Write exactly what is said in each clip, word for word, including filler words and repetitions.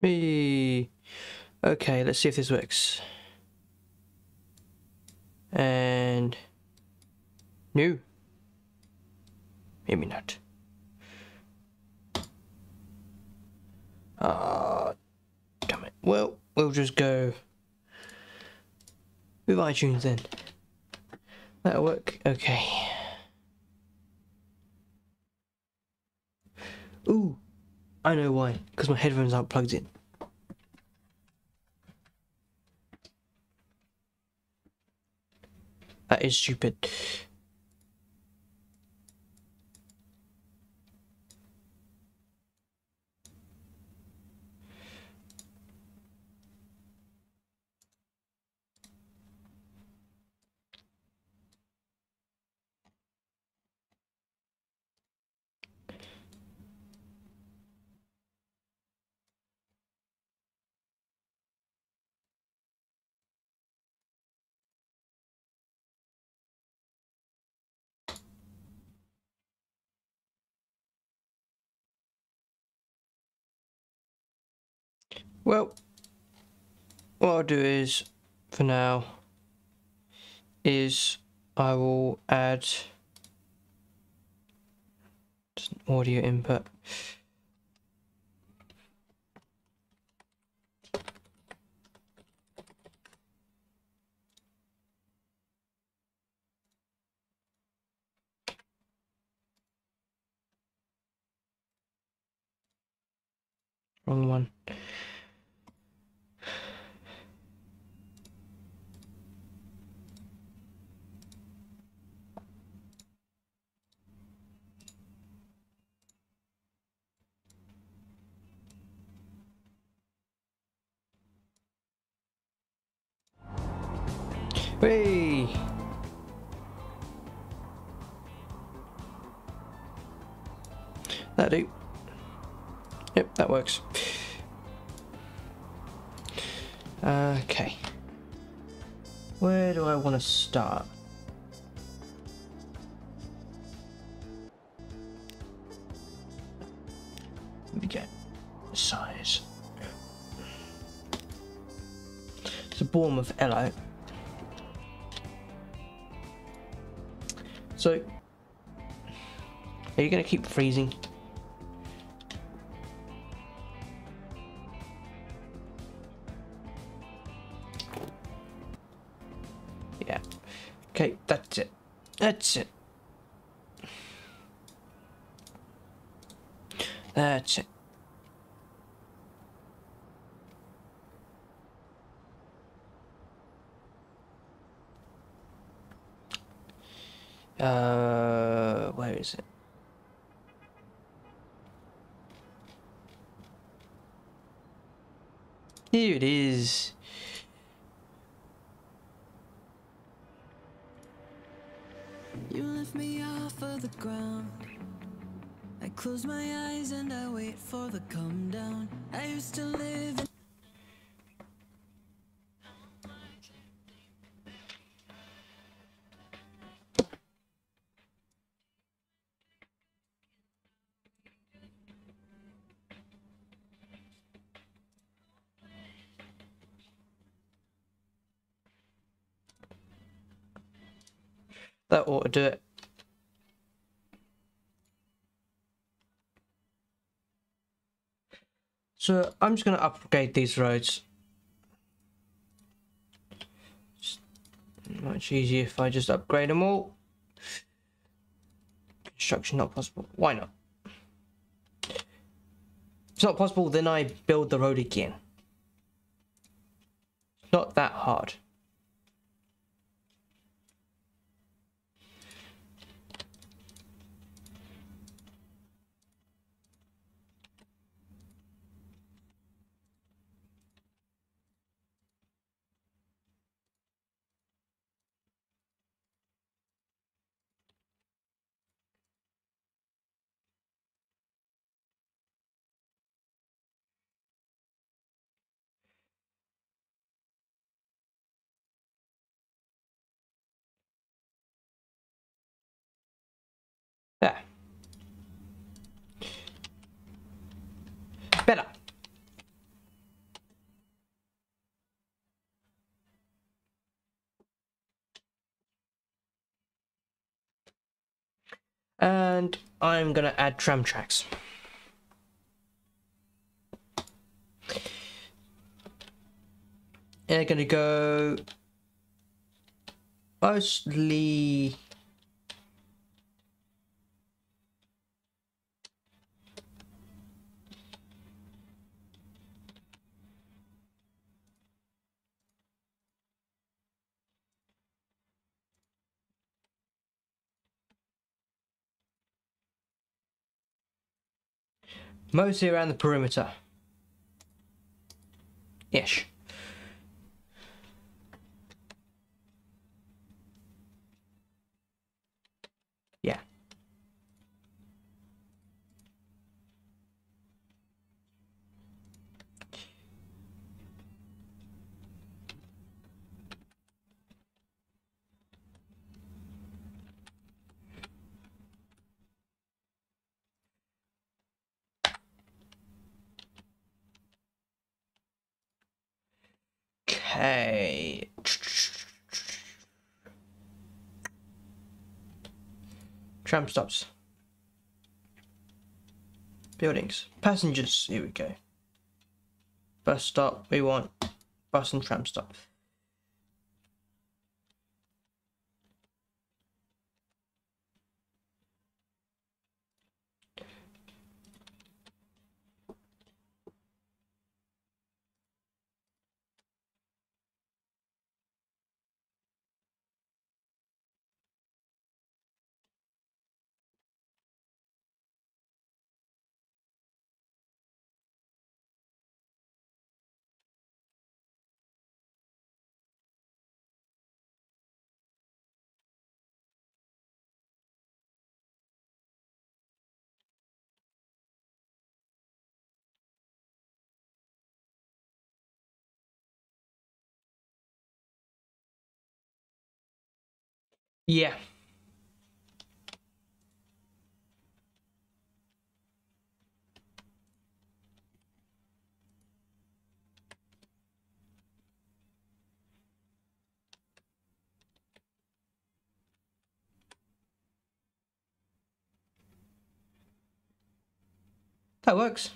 Hey. Okay, let's see if this works. And no, maybe not. Ah, uh, damn it. Well, we'll just go with iTunes then. That'll work. Okay. Ooh, I know why. Because my headphones aren't plugged in. That is stupid. Well, what I'll do is, for now, is I will add just an audio input. Wrong one. Hey! That'll do. Yep, that works. Okay. Where do I want to start? Let me get the size. It's a Bournemouth Elo. So, are you going to keep freezing? Yeah. Okay, that's it. That's it. That's it. Uh, where is it? Here it is. You lift me off of the ground. I close my eyes and I wait for the come down. I used to live in That ought to do it. So I'm just going to upgrade these roads. It's much easier if I just upgrade them all. Construction not possible. Why not? If it's not possible, then I build the road again. It's not that hard. There. Better. And I'm gonna add tram tracks. And they're gonna go mostly mostly around the perimeter. Ish. Yeah. Okay. Tram stops. Buildings. Passengers. Here we go. Bus stop. We want bus and tram stop. Yeah. That works.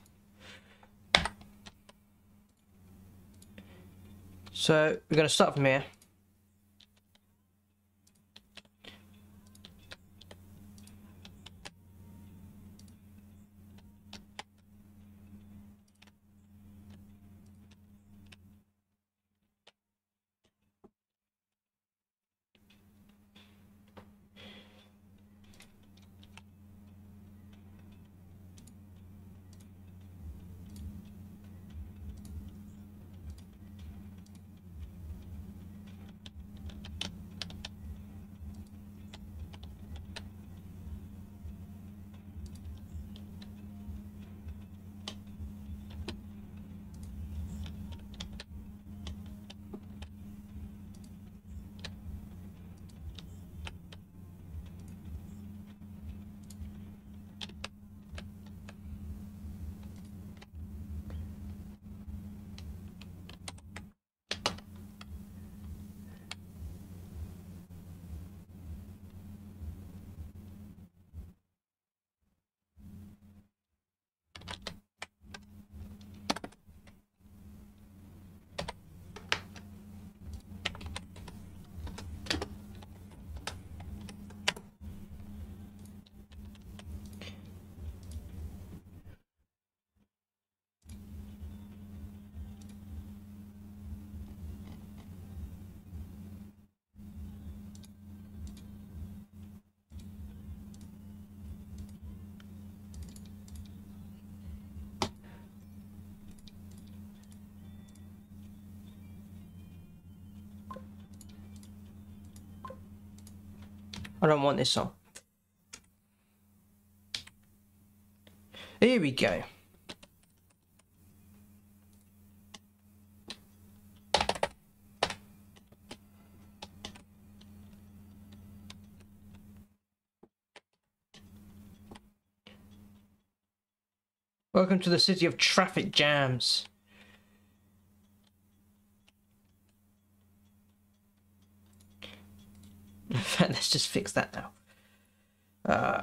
So we're going to start from here. I don't want this song. Here we go. Welcome to the city of traffic jams. In fact, let's just fix that now. Uh,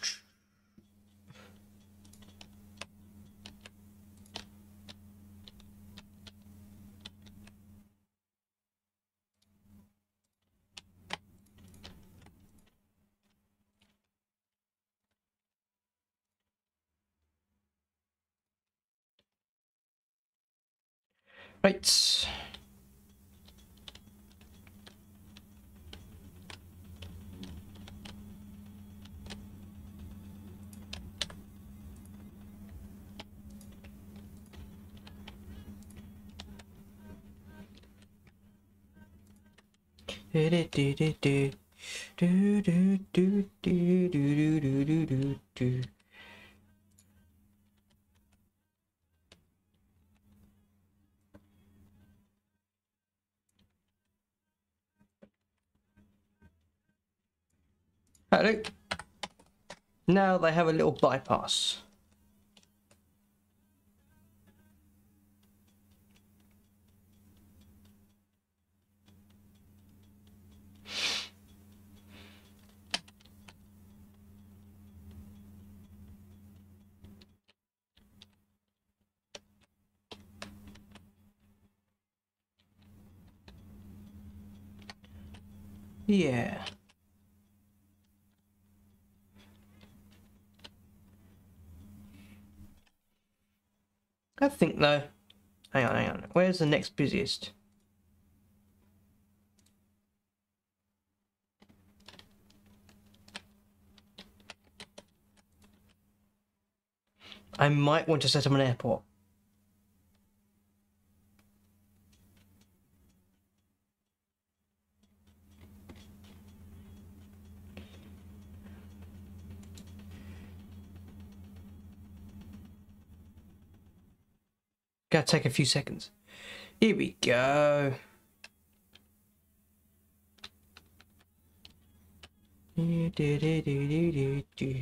right. Do do do do do do do do do do do do do. Hello. Now they have a little bypass. Yeah. I think though. Hang on, hang on. Where's the next busiest? I might want to set up an airport. Gotta take a few seconds. Here we go. Do, do, do, do, do, do.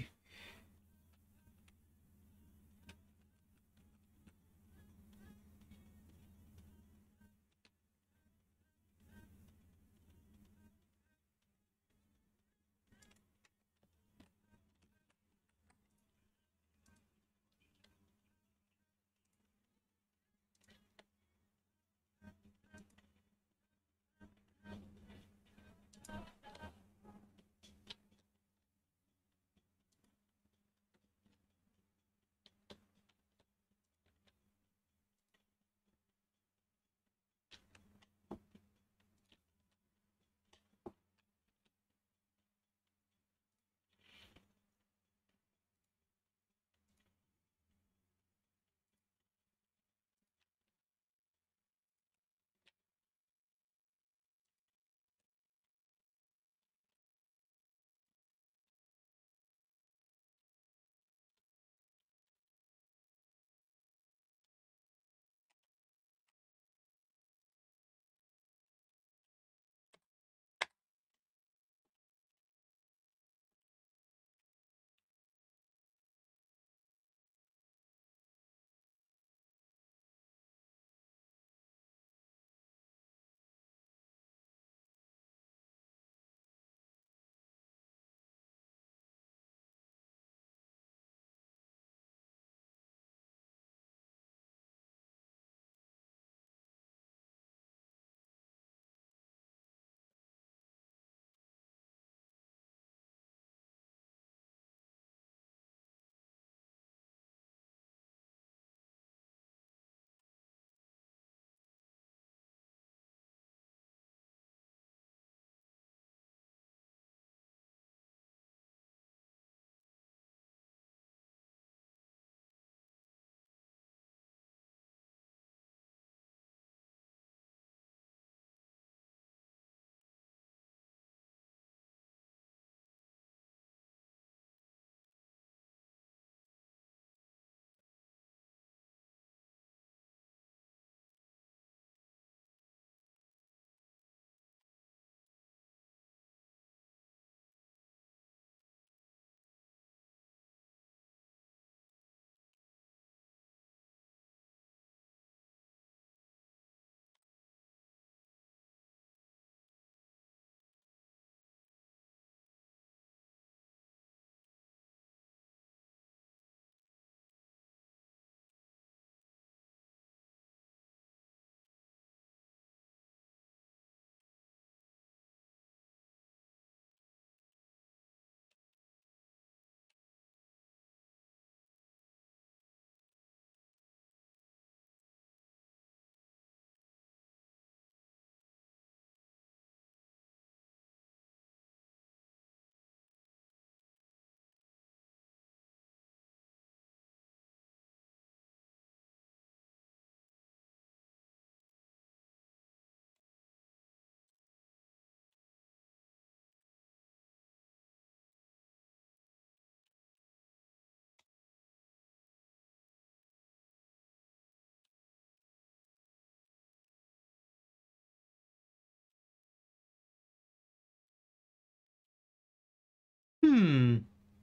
Hmm.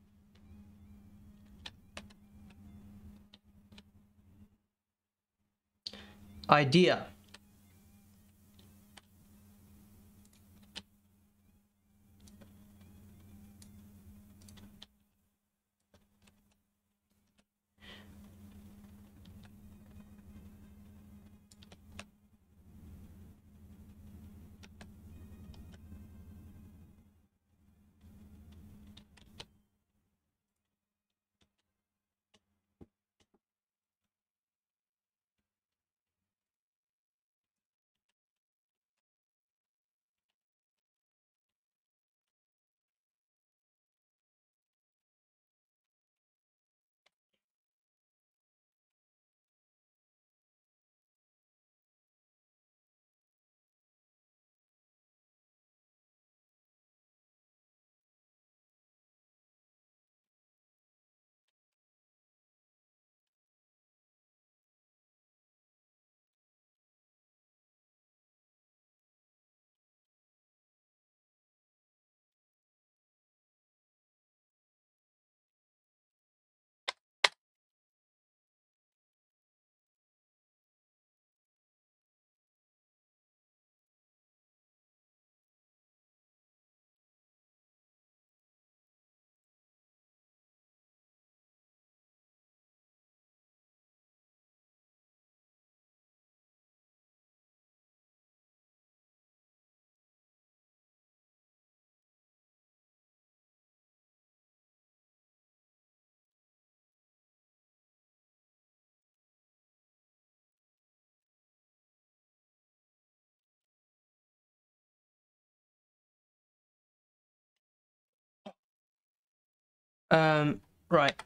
Idea. Um, right.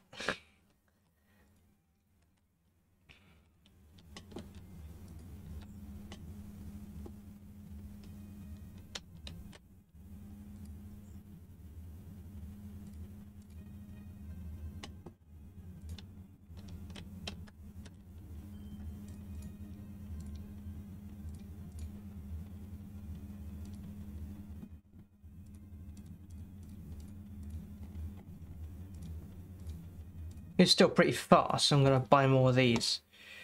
It's still pretty fast, so I'm gonna buy more of these.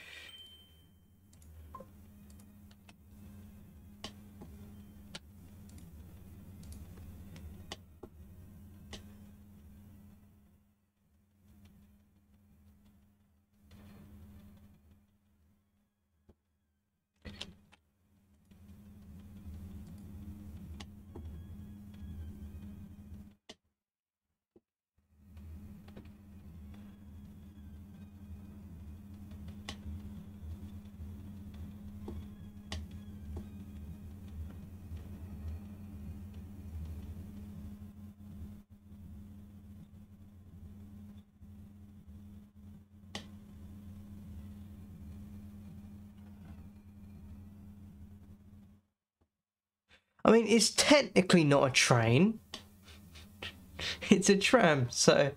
I mean, it's technically not a train. It's a tram, so...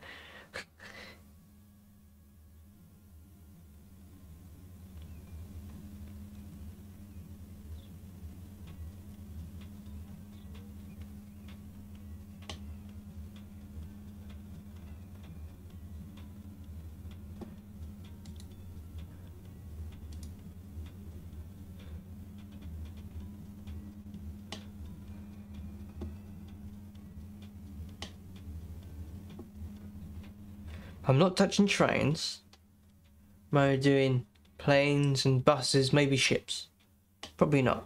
I'm not touching trains. Am I doing planes and buses, maybe ships? Probably not.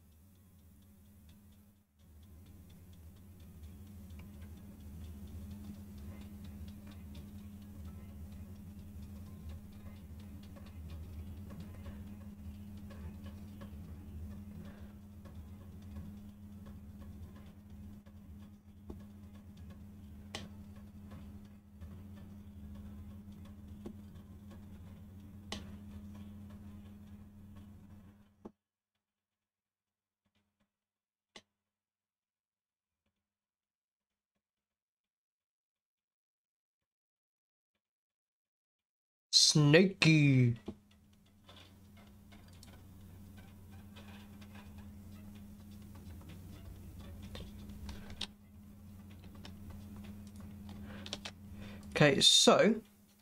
Snaky. Okay, so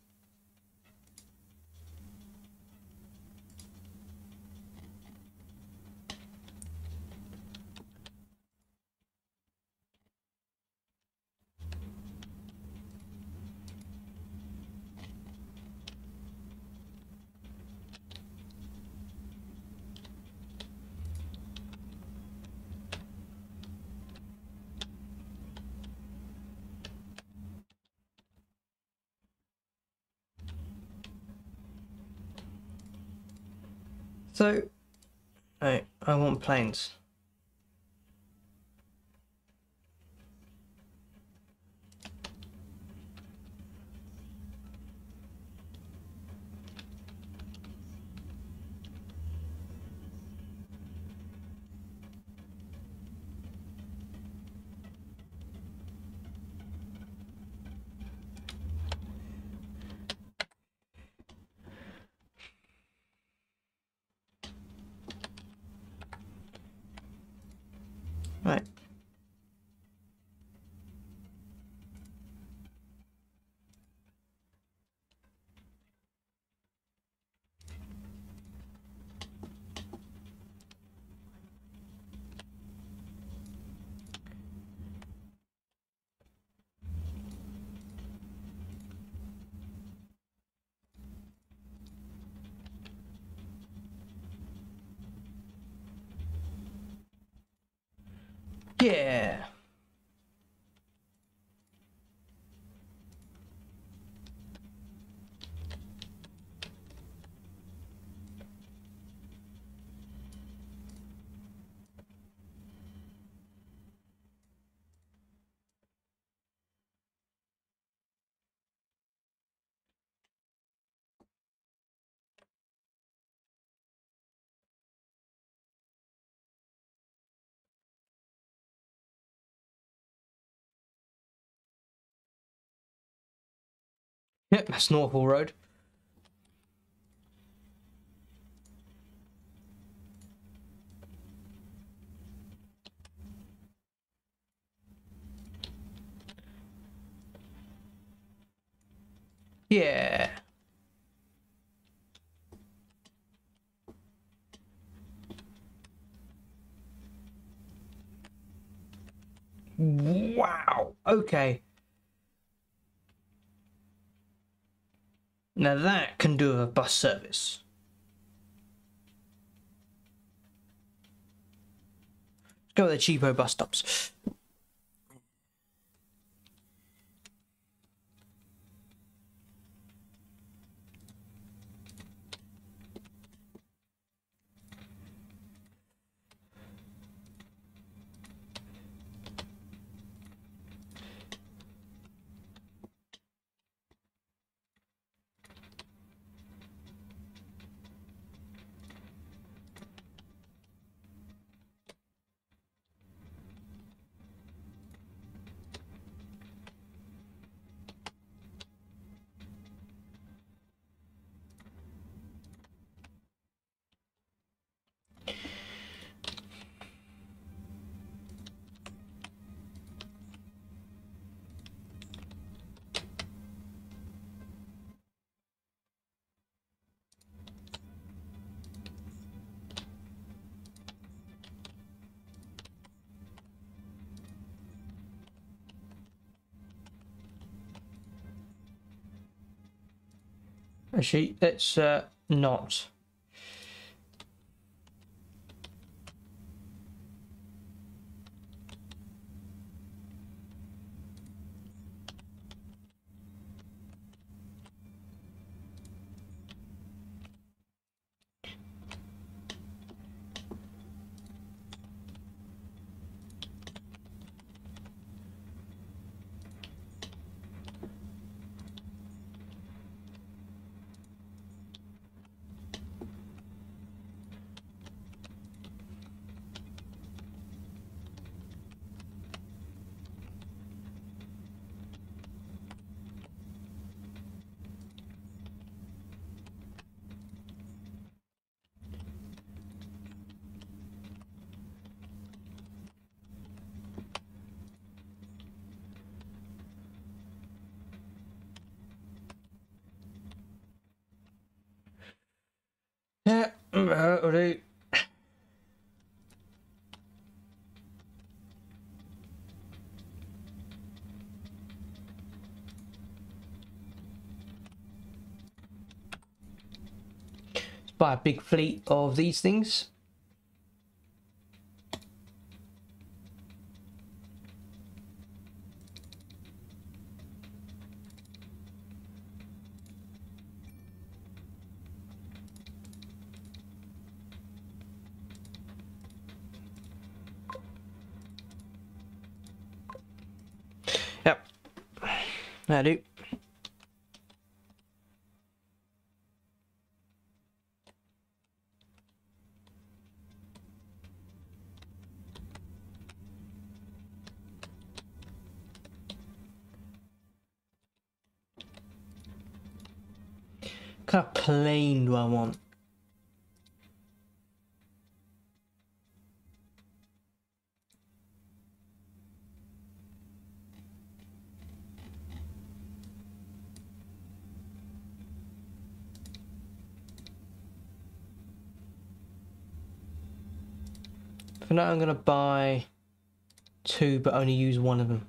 so right, I want planes. Right. Yeah. Yep, that's Northall Road. Yeah. Wow. Okay. Now that can do a bus service. Let's go with the cheapo bus stops. Actually, let's uh, not. That'll do. Buy a big fleet of these things. Yep, that'll do. What kind of plane do I want? For now, I'm gonna buy two, but only use one of them.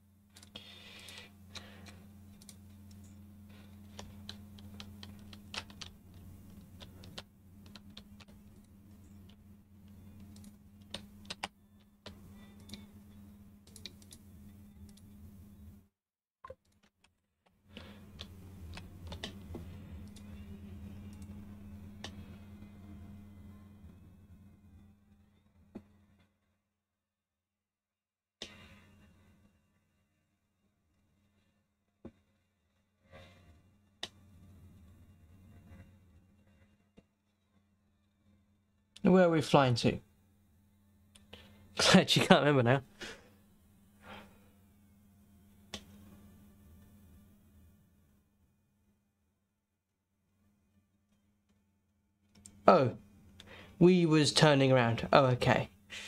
Where are we flying to? Glad you can't remember now. Oh, we was turning around. Oh, okay.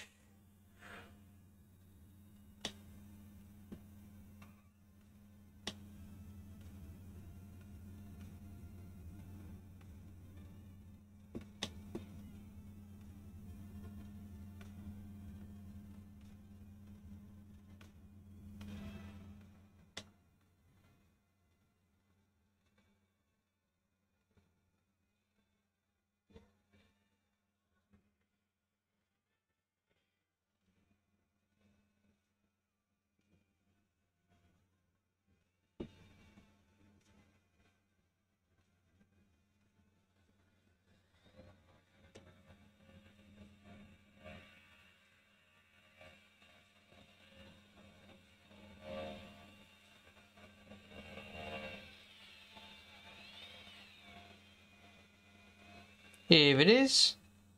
Here it is.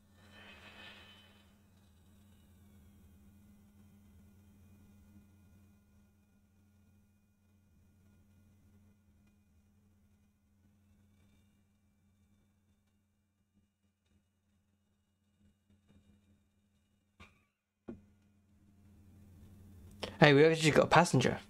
Hey, we actually got a passenger.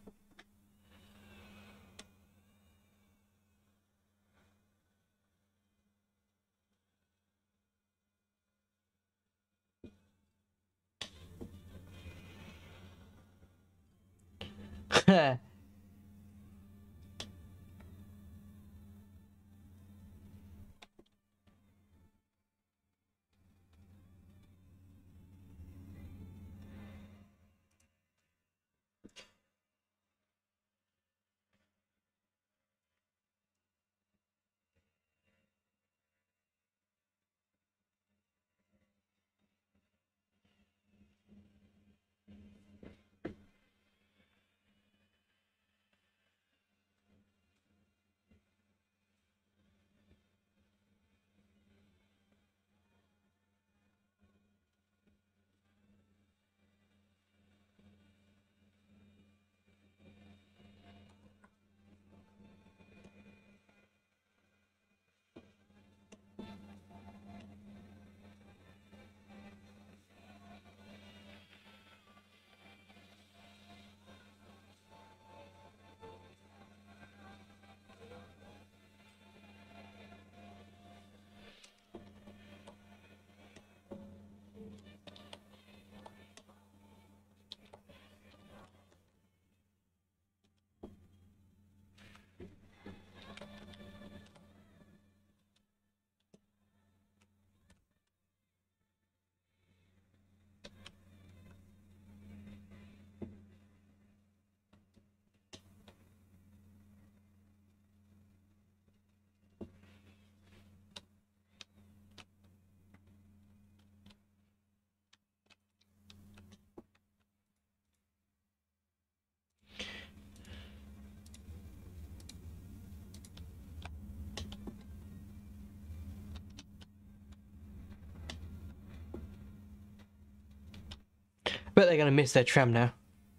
Bet they're gonna miss their tram now.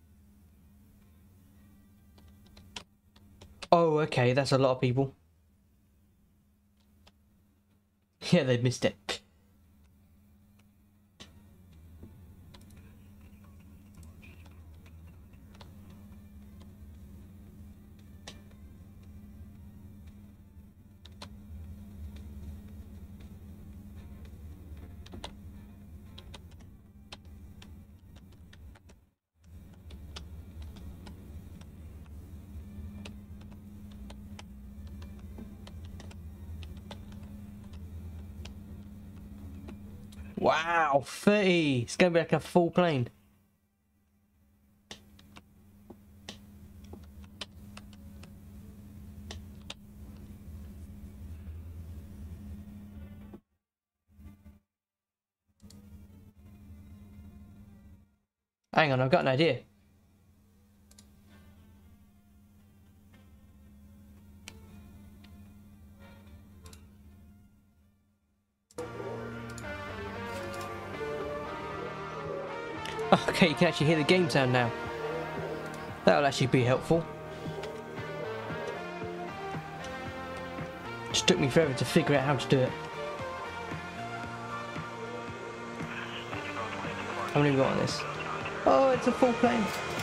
Oh, okay, that's a lot of people. Yeah, they missed it. Wow, thirty! It's gonna be like a full plane. Hang on, I've got an idea. Okay, you can actually hear the game sound now. That'll actually be helpful. Just took me forever to figure out how to do it. How many we got on this? Oh, it's a full plane.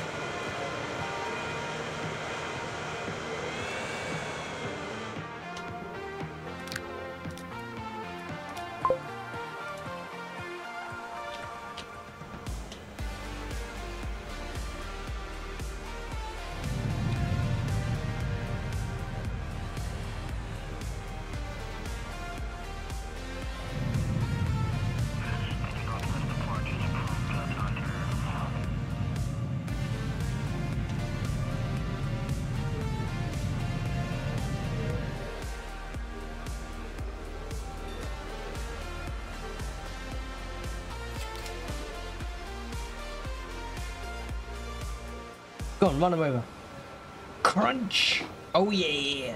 Go on, run them over. Crunch! Oh yeah!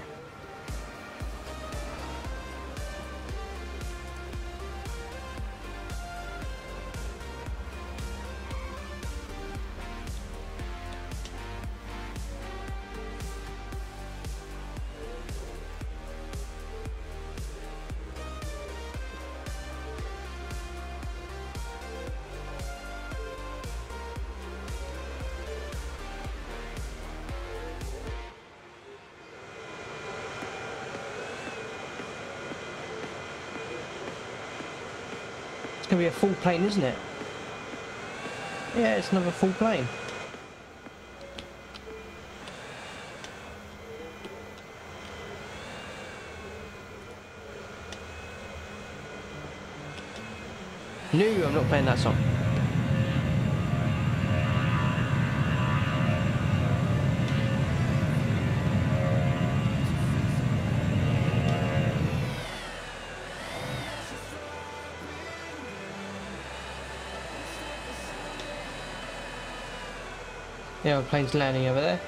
It's gonna be a full plane, isn't it? Yeah, it's another full plane. No, I'm not playing that song. Yeah, our plane's landing over there.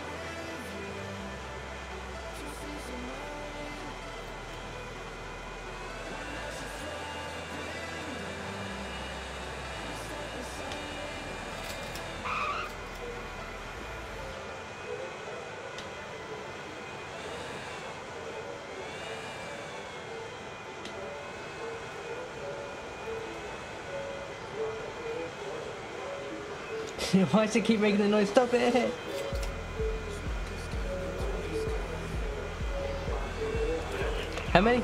Why does it keep making the noise? Stop it! How many?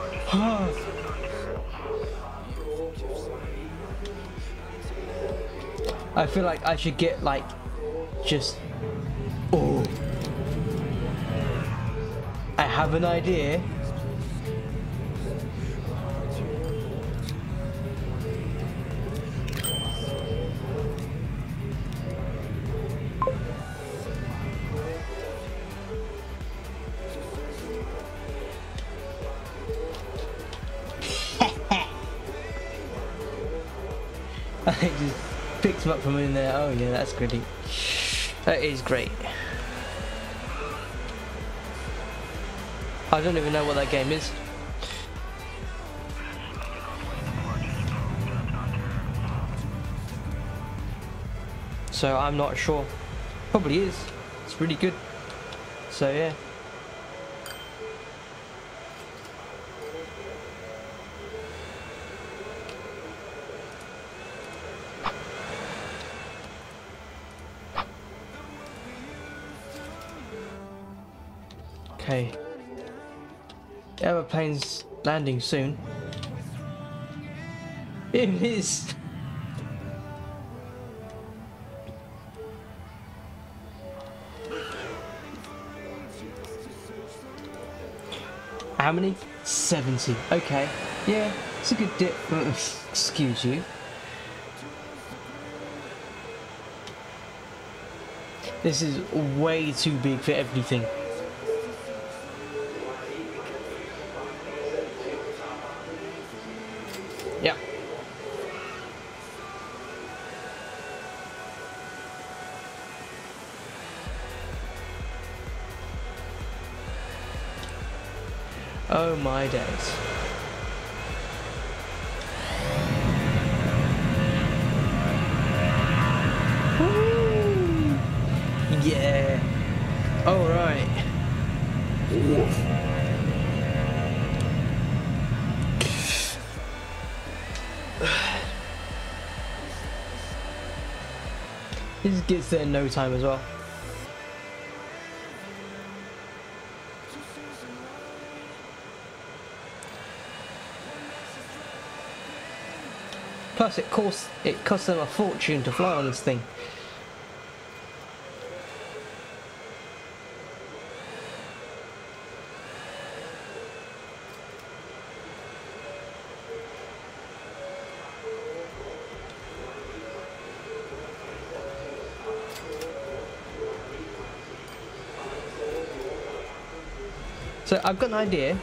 I feel like I should get like just oh I have an idea. It just picks him up from in there. Oh yeah, that's great. That is great. I don't even know what that game is. so I'm not sure. Probably is. It's really good. So yeah. Okay. The aeroplane's landing soon. It is. How many? seventy. Okay. Yeah, it's a good dip. Excuse you. This is way too big for everything. Yeah. Oh my days. Woo! Yeah. All right. This gets there in no time as well. Plus, it costs it costs them a fortune to fly on this thing. So I've got an idea.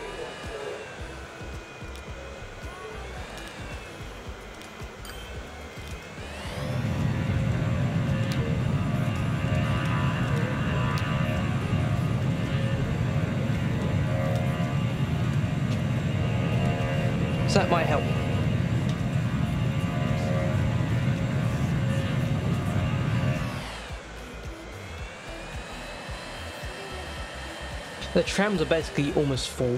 So that might help. The trams are basically almost full.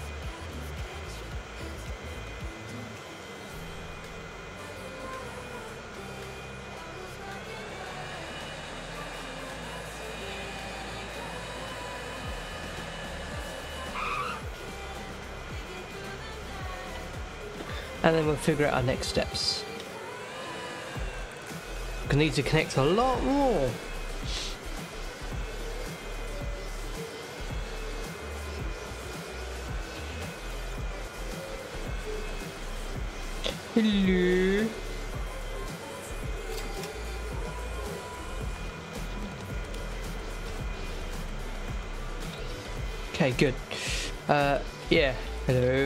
And then we'll figure out our next steps. We need to connect a lot more. Hello. Okay, good. Uh, yeah. Hello.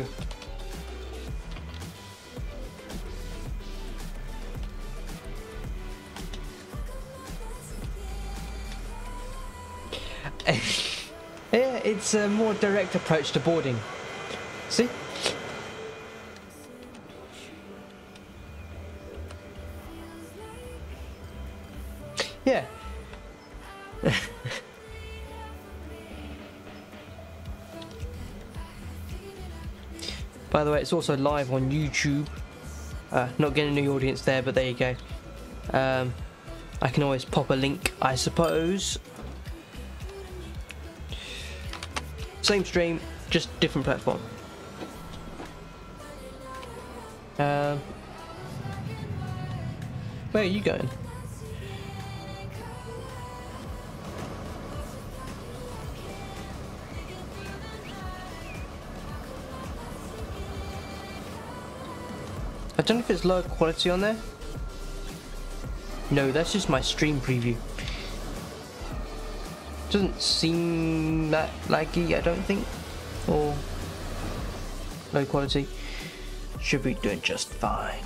Yeah, it's a more direct approach to boarding. See? Yeah. By the way, it's also live on YouTube. Uh, not getting a new audience there, but there you go. Um, I can always pop a link, I suppose. Same stream, just different platform. Um, where are you going? I don't know if it's low quality on there. No, that's just my stream preview. Doesn't seem that laggy, I don't think, or low quality. Should be doing just fine.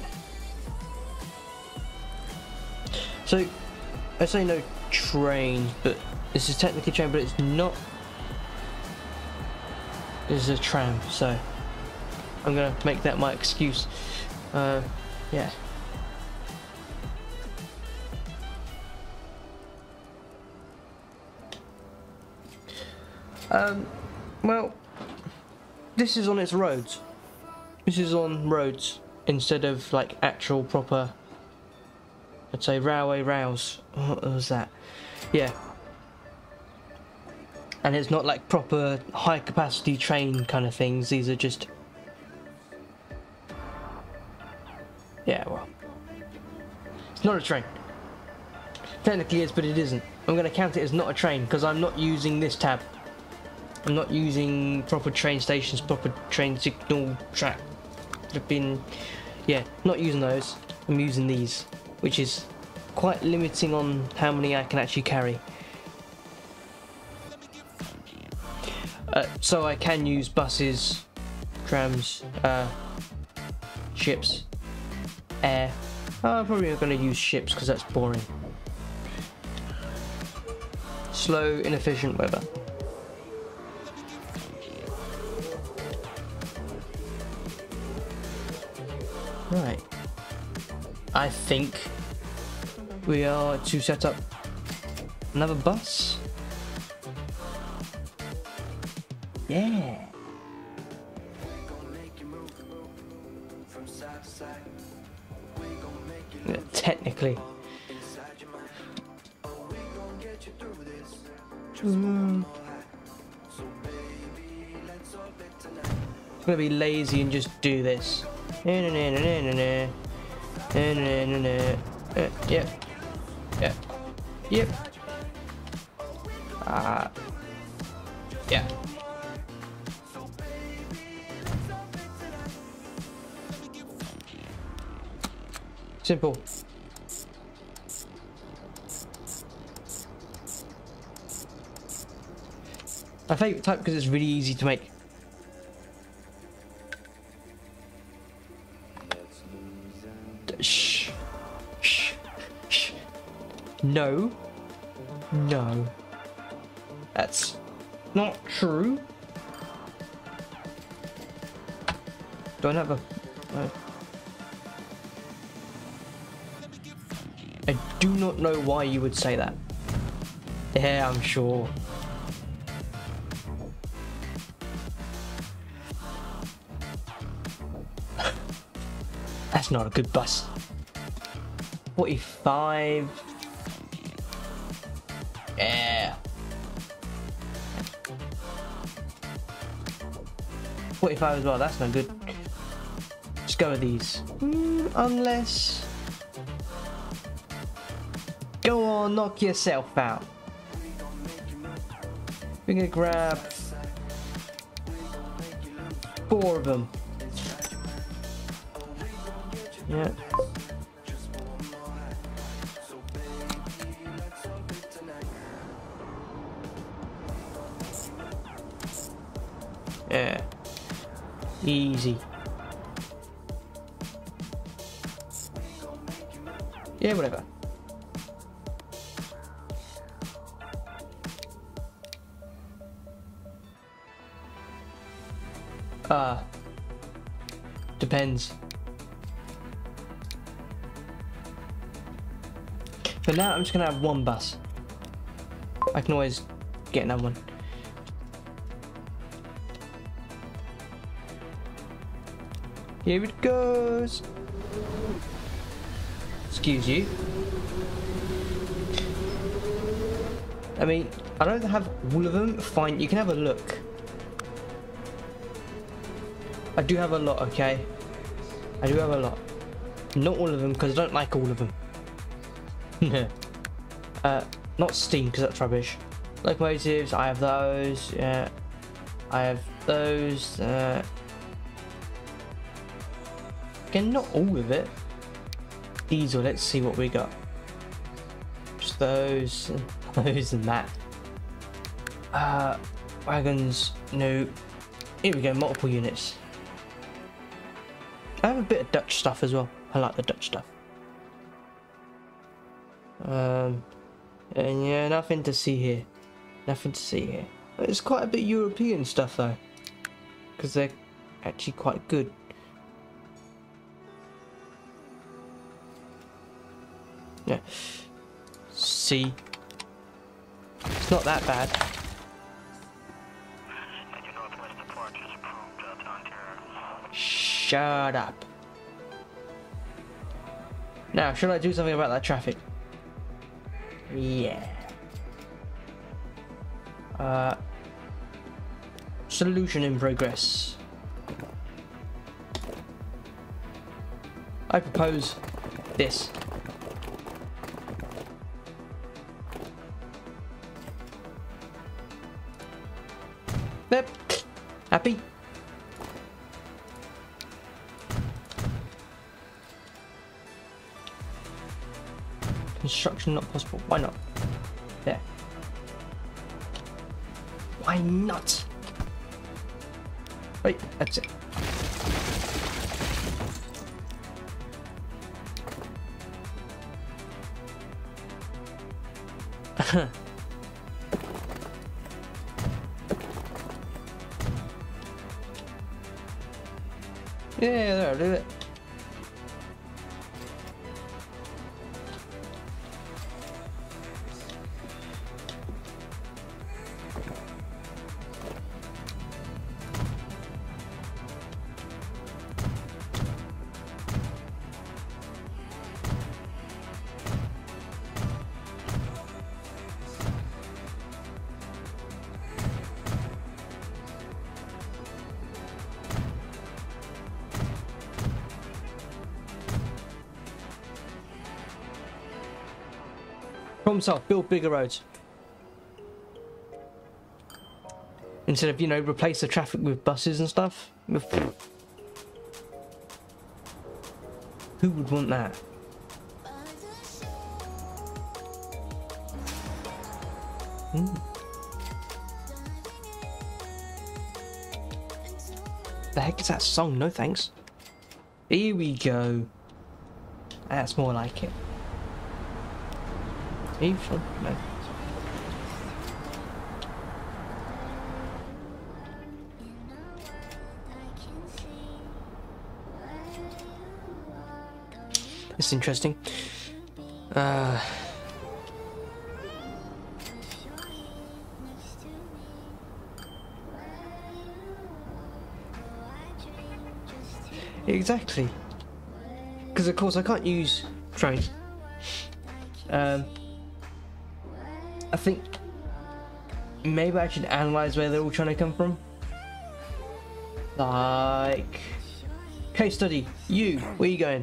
So I say no trains, but this is technically a train, but it's not. This is a tram, so I'm gonna make that my excuse. Uh, yeah. Um, well, this is on its roads. This is on roads instead of like actual proper, I'd say, railway rails. What was that? Yeah. And it's not like proper high capacity train kind of things. These are just, yeah, well, it's not a train. Technically it is, but it isn't. I'm going to count it as not a train because I'm not using this tab. I'm not using proper train stations, proper train signal track. I've been, yeah, not using those. I'm using these, which is quite limiting on how many I can actually carry. Uh, so I can use buses, trams, uh, ships, air. Oh, I'm probably not going to use ships because that's boring. Slow, inefficient weather. Right. I think we are to set up another bus. Yeah. Yeah, technically. Mm. I'm gonna be lazy and just do this. Uh, yep. Yep. Yep. Ah. Uh, yeah. Simple. My favourite type because it's really easy to make. Shh. Shh. Shh. No. No. That's not true. Don't have a... Uh, I do not know why you would say that. Yeah, I'm sure. That's not a good bus. forty-five. Yeah. forty-five as well, that's no good. Let's go with these. Mm, unless... Go on, knock yourself out. We're gonna grab four of them. Yeah. Yeah. Easy. Yeah, whatever. Ah. Uh, depends. For now, I'm just gonna have one bus. I can always get another one. Here it goes. Excuse you. I mean, I don't have all of them. Fine, you can have a look. I do have a lot, okay? I do have a lot. Not all of them, because I don't like all of them. uh, not steam, because that's rubbish. Locomotives, I have those. Yeah, I have those. Uh, again, not all of it. Diesel, let's see what we got. Just those, and those, and that. Uh, wagons, no. Here we go, multiple units. I have a bit of Dutch stuff as well. I like the Dutch stuff. Um, and yeah, nothing to see here. Nothing to see here. There's quite a bit of European stuff though, because they're actually quite good. Yeah. See, it's not that bad. Shut up. Now, should I do something about that traffic? Yeah. Uh, solution in progress. I propose this. Yep. Happy? Construction not possible. Why not? There. Why not? Right, that's it. Yeah, that'll do it. Problem solved. Build bigger roads. Instead of, you know, replace the traffic with buses and stuff. Who would want that? Hmm. The heck is that song? No thanks. Here we go. That's more like it. Are you sure? No. It's interesting. Uh, exactly. Because of course I can't use trains. Um. I think maybe I should analyze where they're all trying to come from. Like, case study, you, where are you going?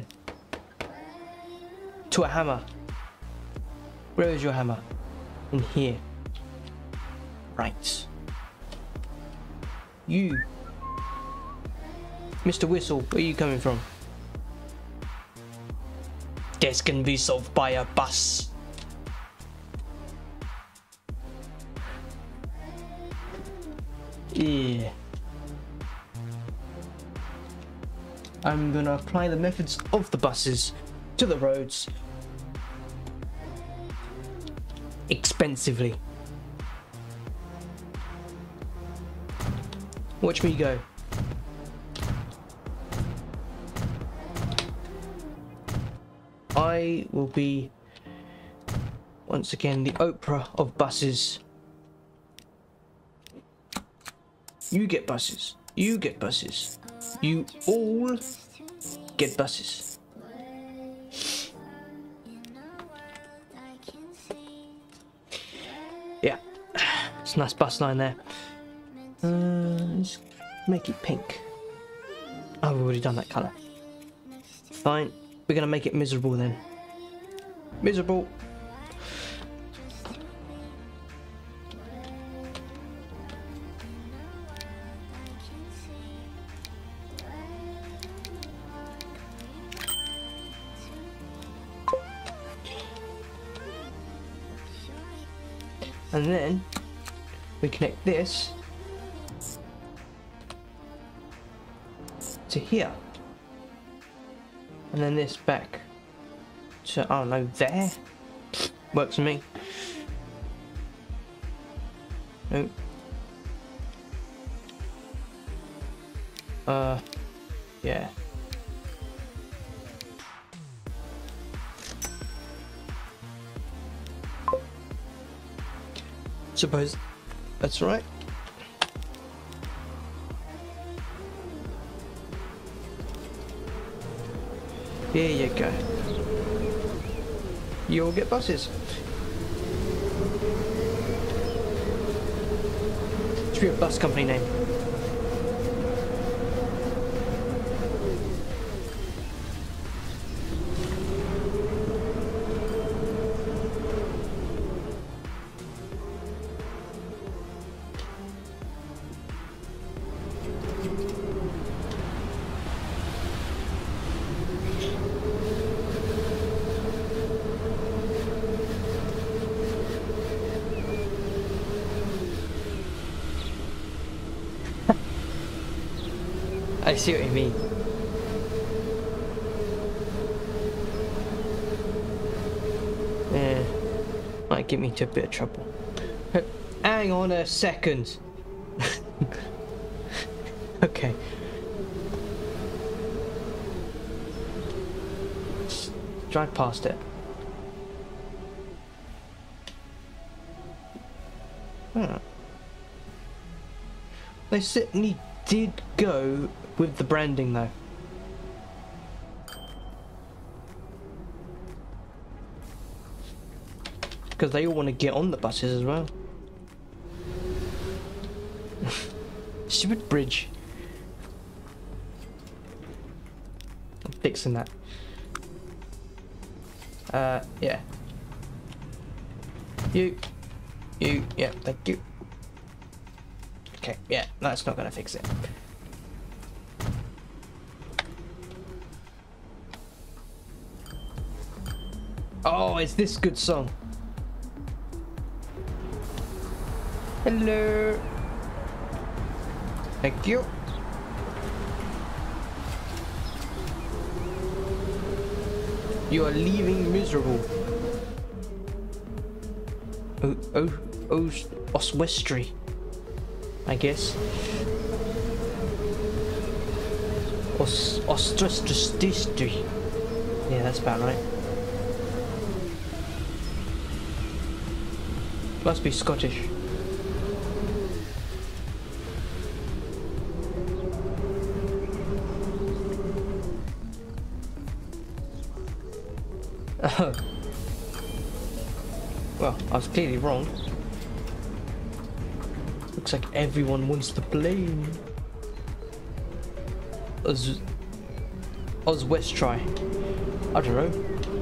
To a hammer. Where is your hammer? In here. Right. You, Mister Whistle, where are you coming from? This can be solved by a bus. Yeah. I'm gonna apply the methods of the buses to the roads expensively. Watch me go. I will be once again the Oprah of buses. You get buses. You get buses. You all get buses. Yeah. It's a nice bus line there. Uh, let's make it pink. Oh, we've already done that colour. Fine. We're going to make it miserable then. Miserable. And then we connect this to here, and then this back to, I don't know, there. Works for me. Nope. Uh, yeah. Suppose that's right. Here you go. You'll get buses. Should be a bus company name. I see what you mean. Yeah, might get me into a bit of trouble. Hang on a second. Okay. Just drive past it. Huh. They certainly did go with the branding though. Because they all want to get on the buses as well. Stupid bridge. I'm fixing that. Uh, yeah. You. You. Yeah, thank you. Okay, yeah, that's not gonna fix it. Oh, it's this good song. Hello. Thank you. You are leaving miserable. Oh, oh, oh, Oswestry, I guess. Os, Ostrestry. Yeah, that's about right. Must be Scottish. Oh. Well, I was clearly wrong. Looks like everyone wants the plane. Oz... Oswestry. I don't know.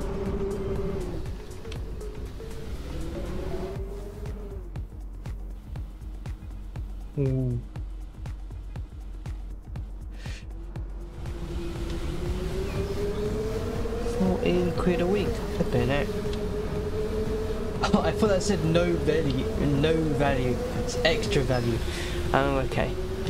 Ooh. fourteen quid a week. Flipping it. Oh, I thought that said no value. No value. It's extra value. Oh, okay.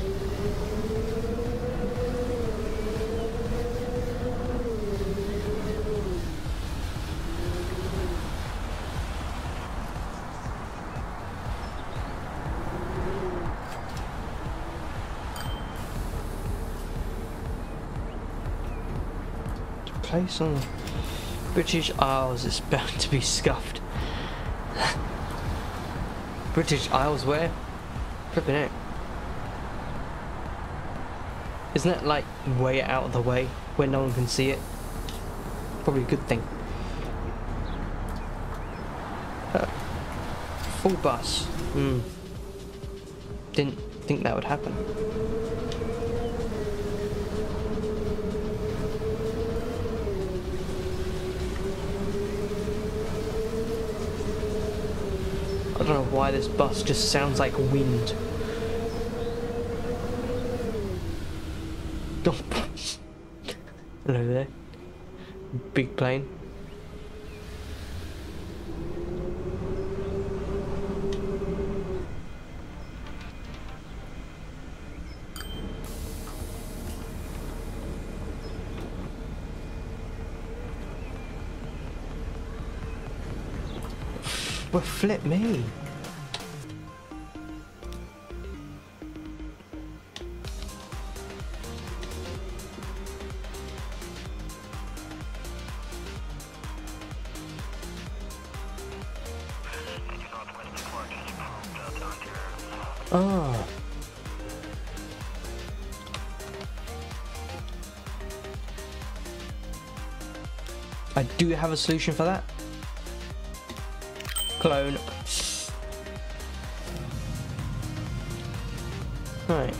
Place on British Isles is bound to be scuffed. British Isles where? Flipping it. Isn't that like way out of the way where no one can see it? Probably a good thing. Uh, full bus. Hmm. Didn't think that would happen. I don't know why this bus just sounds like wind. Hello there. Big plane. Well, flip me. Oh. I do have a solution for that. Clone. Right.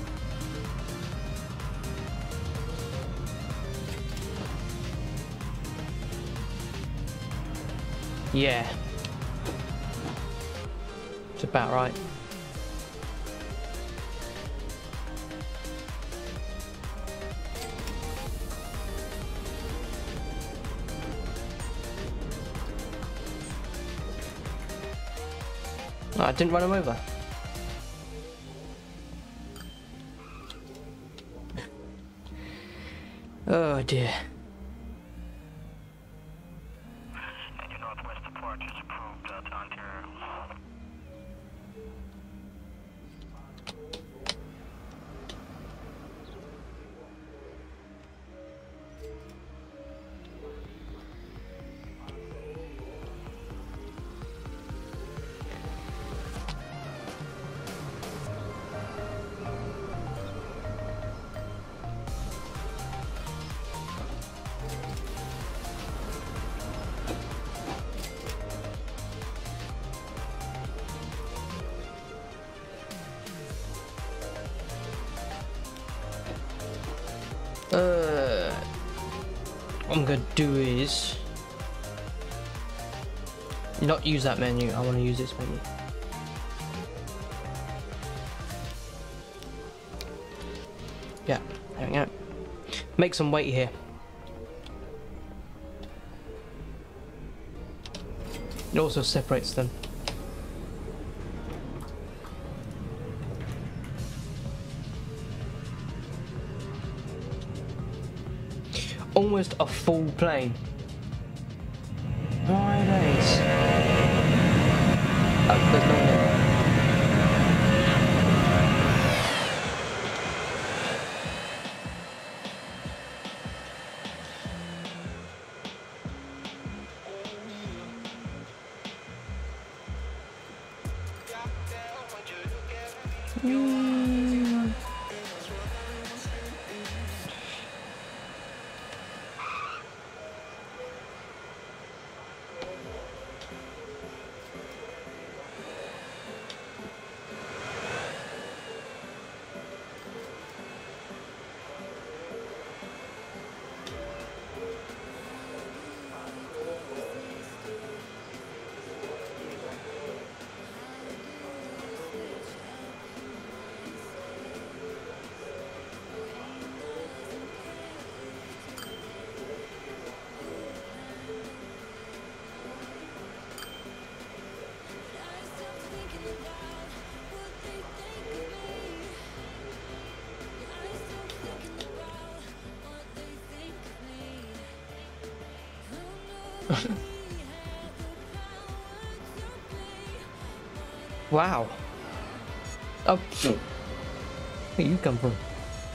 Yeah. It's about right. Oh, I didn't run him over. Oh dear. And your northwest departure is approved uh, to Ontario. Uh, what I'm gonna do is not use that menu. I want to use this menu. Yeah, there we go. Make some weight here. It also separates them. Almost a full plane. My days. Oh, there's no one there. Mm. Wow. Oh, where you come from?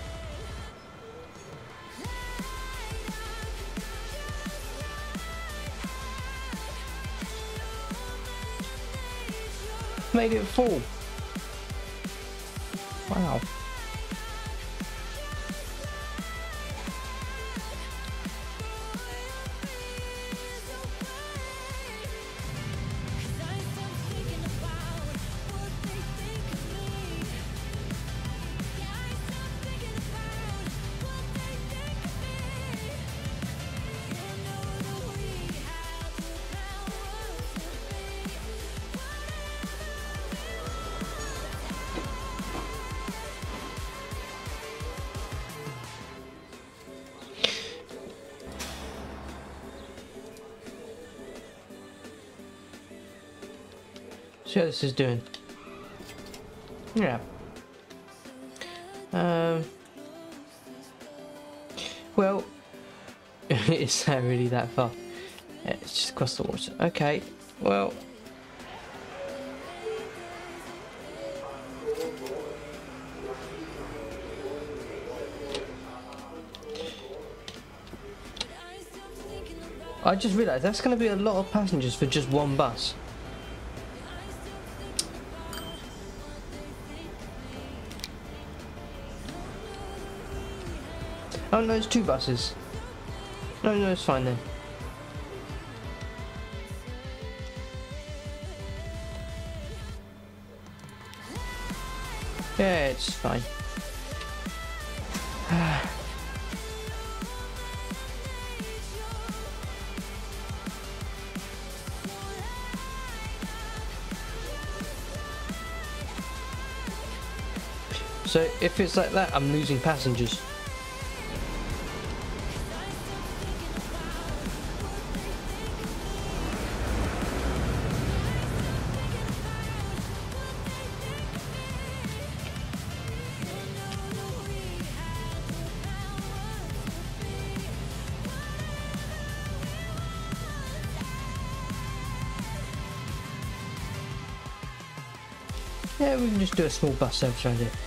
Made it full. Wow. See how this is doing. Yeah. Um. Well, is that really that far? Yeah, it's just across the water. Okay. Well. I just realised that's going to be a lot of passengers for just one bus. Oh no, it's two buses. No, no, it's fine then. it's fine. So if it's like that, I'm losing passengers. Yeah, we can just do a small bus service around here.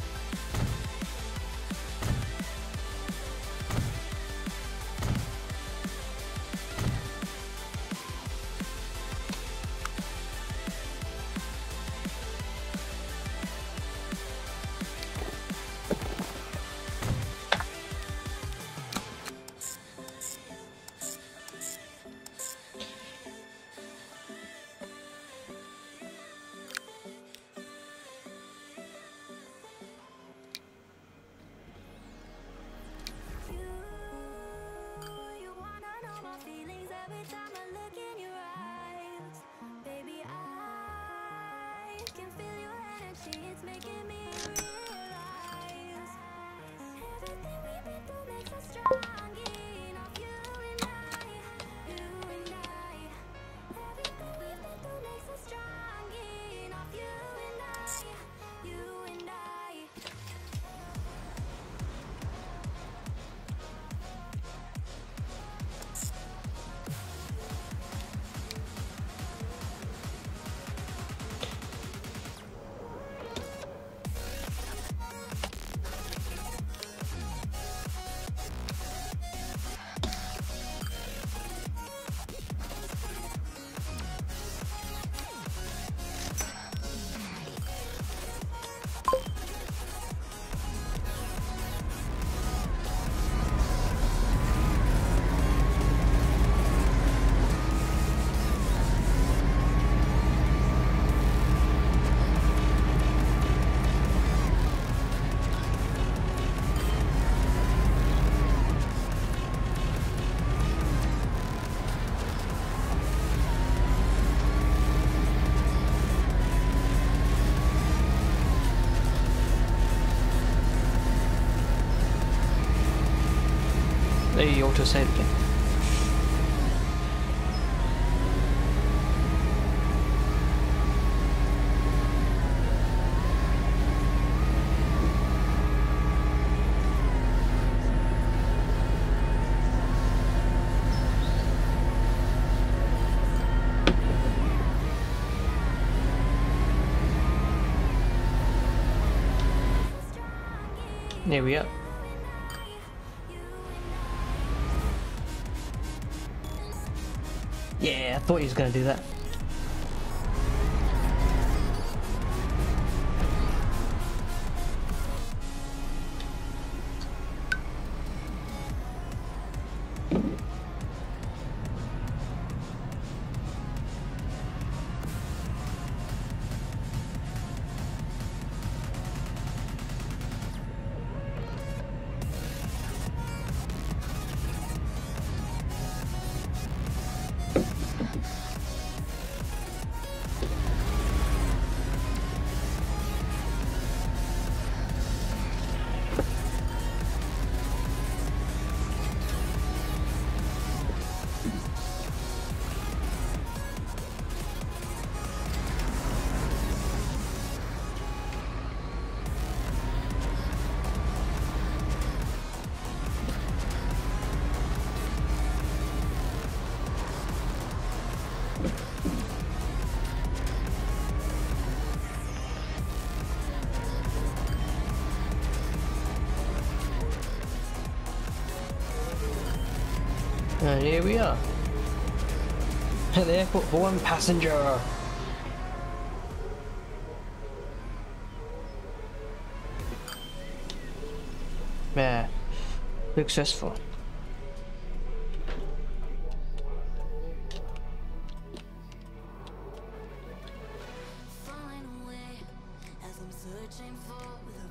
The auto save again. There we are. Yeah, I thought he was going to do that. And here we are at the airport for one passenger. Yeah, successful. Falling away as I'm searching for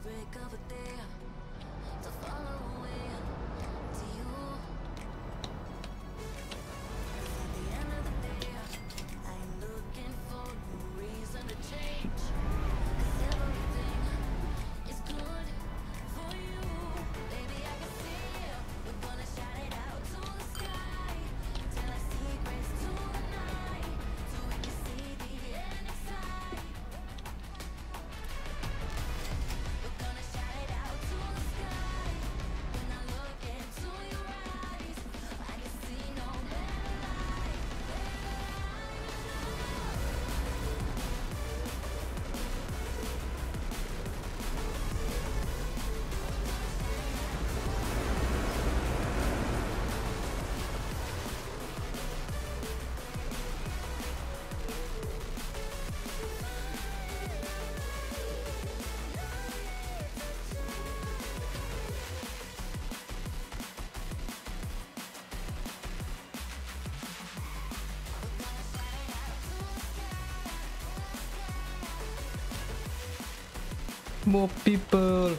More people.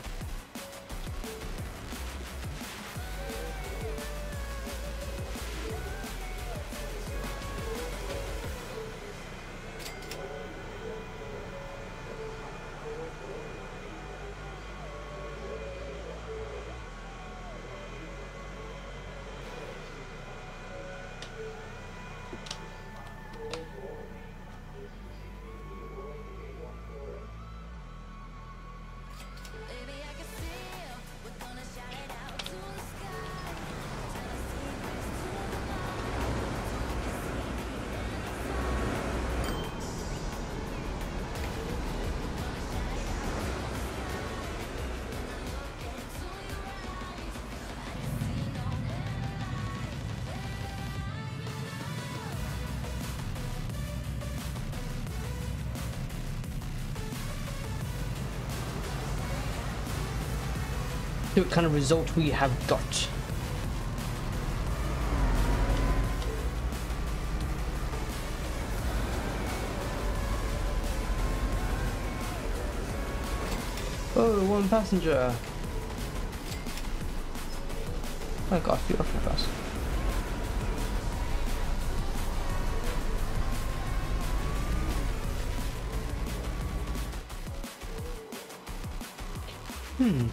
See what kind of result we have got. Oh, one passenger. I got a few off the bus. Hmm.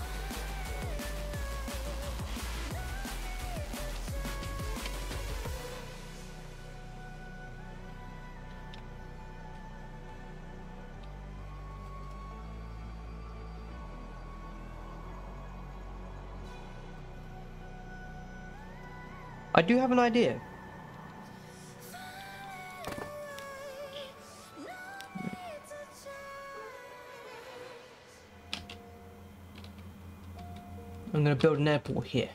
I do have an idea. I'm going to build an airport here.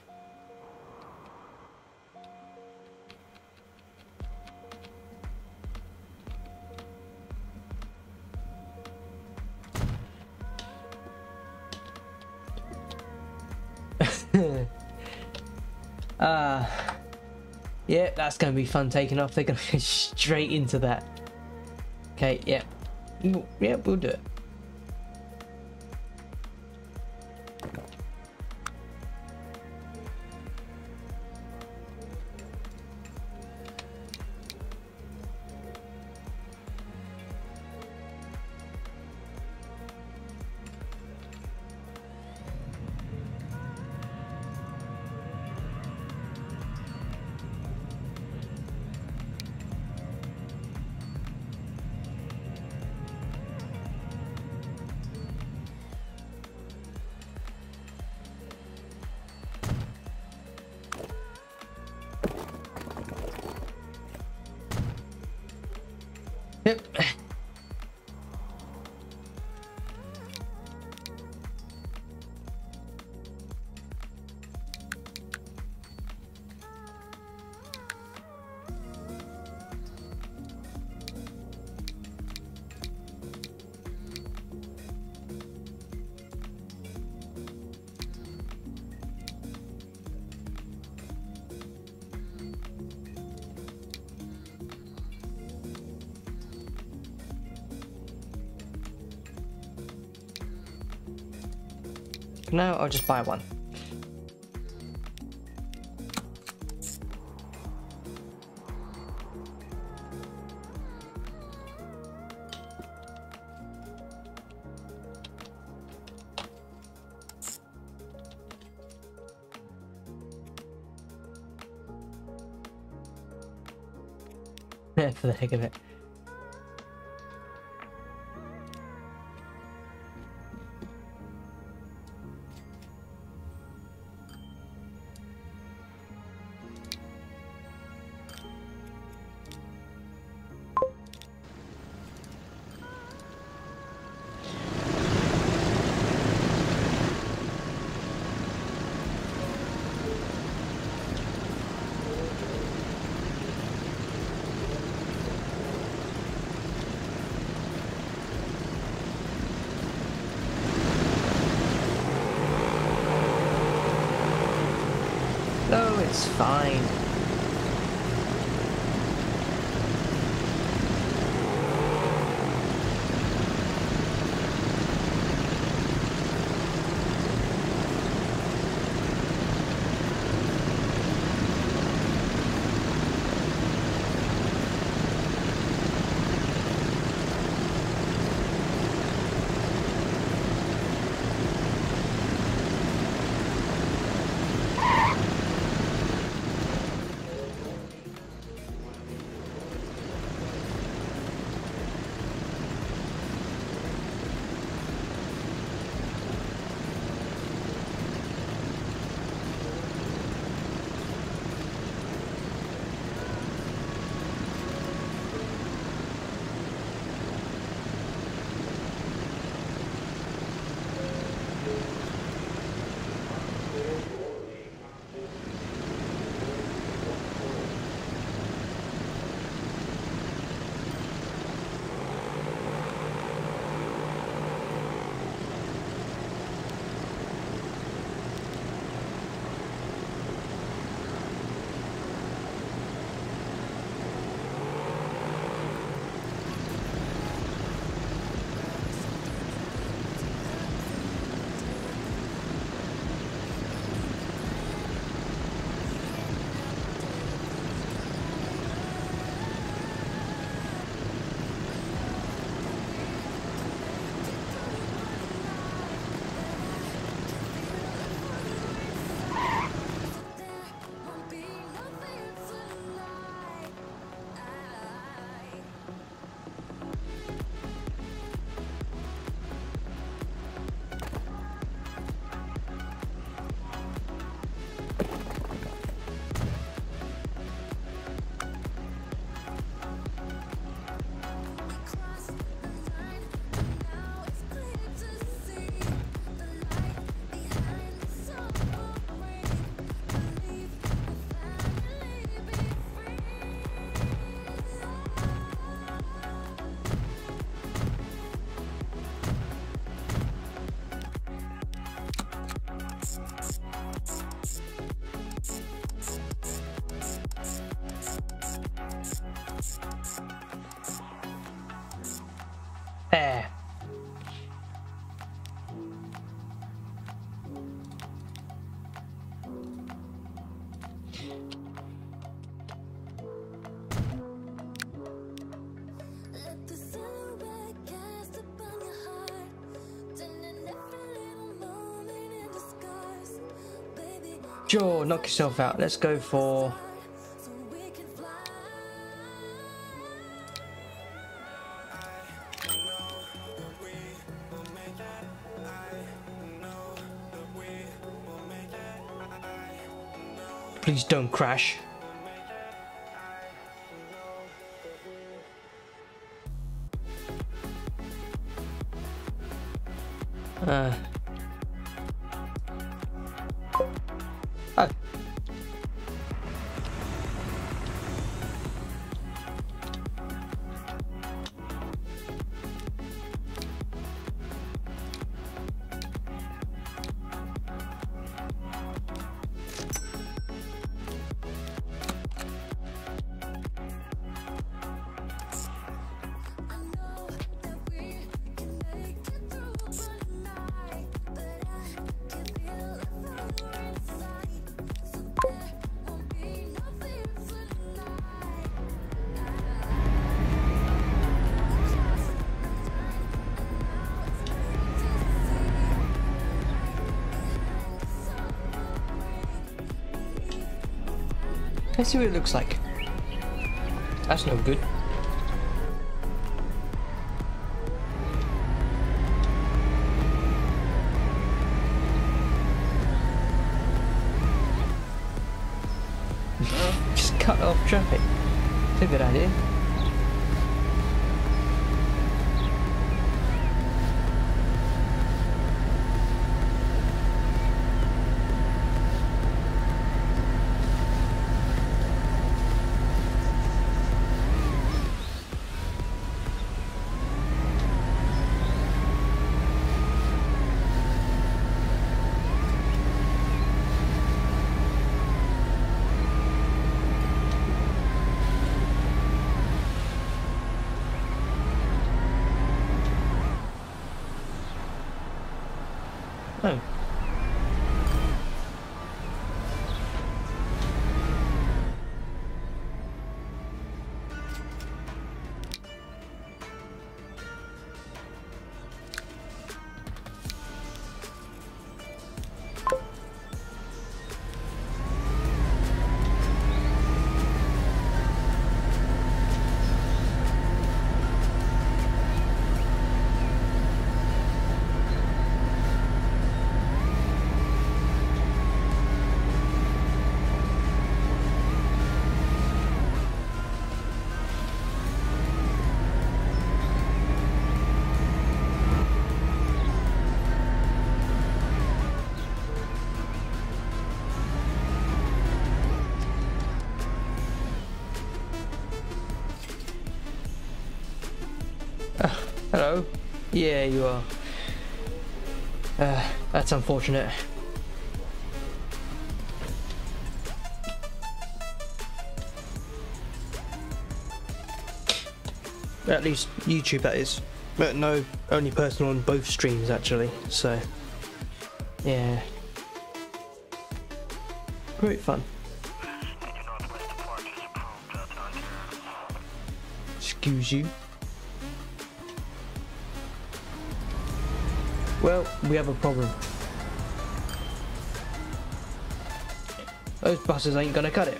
Ah. uh, Yeah, that's going to be fun taking off. They're going to go straight into that. Okay, yeah. Yeah, we'll do it. Yep. No, I'll just buy one. For the heck of it. No, it's fine. Sure, knock yourself out. Let's go for... Please don't crash. Uh. Oh. Let's see what it looks like. That's no good. Just cut off traffic. It's a good idea. Oh. Hello? Yeah, you are. Uh, that's unfortunate. At least YouTube, that is. But no, only personal on both streams actually, so yeah. Great fun. Excuse you. Well, we have a problem. Those buses ain't gonna cut it.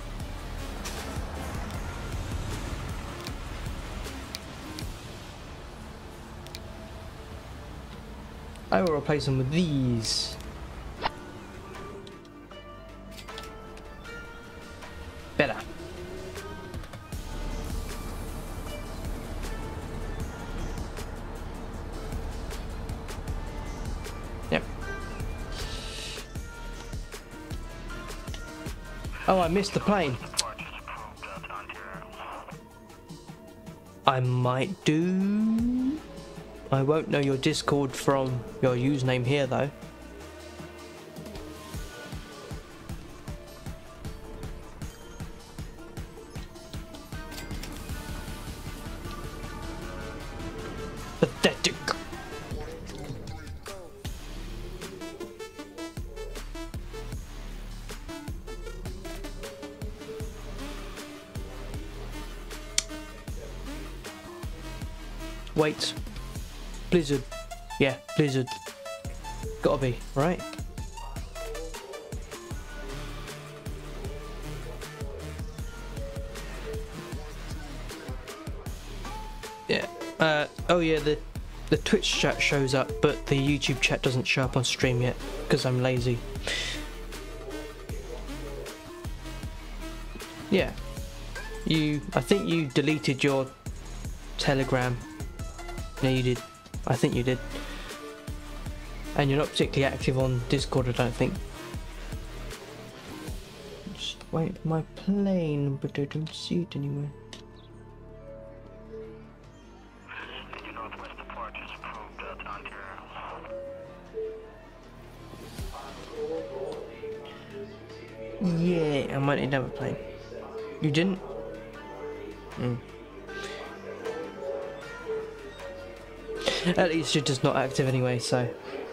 I will replace them with these. Better. Yep. Oh, I missed the plane. I might do... I won't know your Discord from your username here though. Pathetic. Wait. Blizzard. Yeah, Blizzard. Gotta be, right? Yeah. Uh, oh yeah, the the Twitch chat shows up, but the YouTube chat doesn't show up on stream yet because I'm lazy. Yeah. You, I think you deleted your Telegram. No, you did. I think you did. And you're not particularly active on Discord, I don't think. Just wait for my plane, but I don't see it anywhere. Your northwest departure is approved uh, to Ontario. Yeah, I might need another plane. You didn't? Mm. At least you're just not active anyway, so.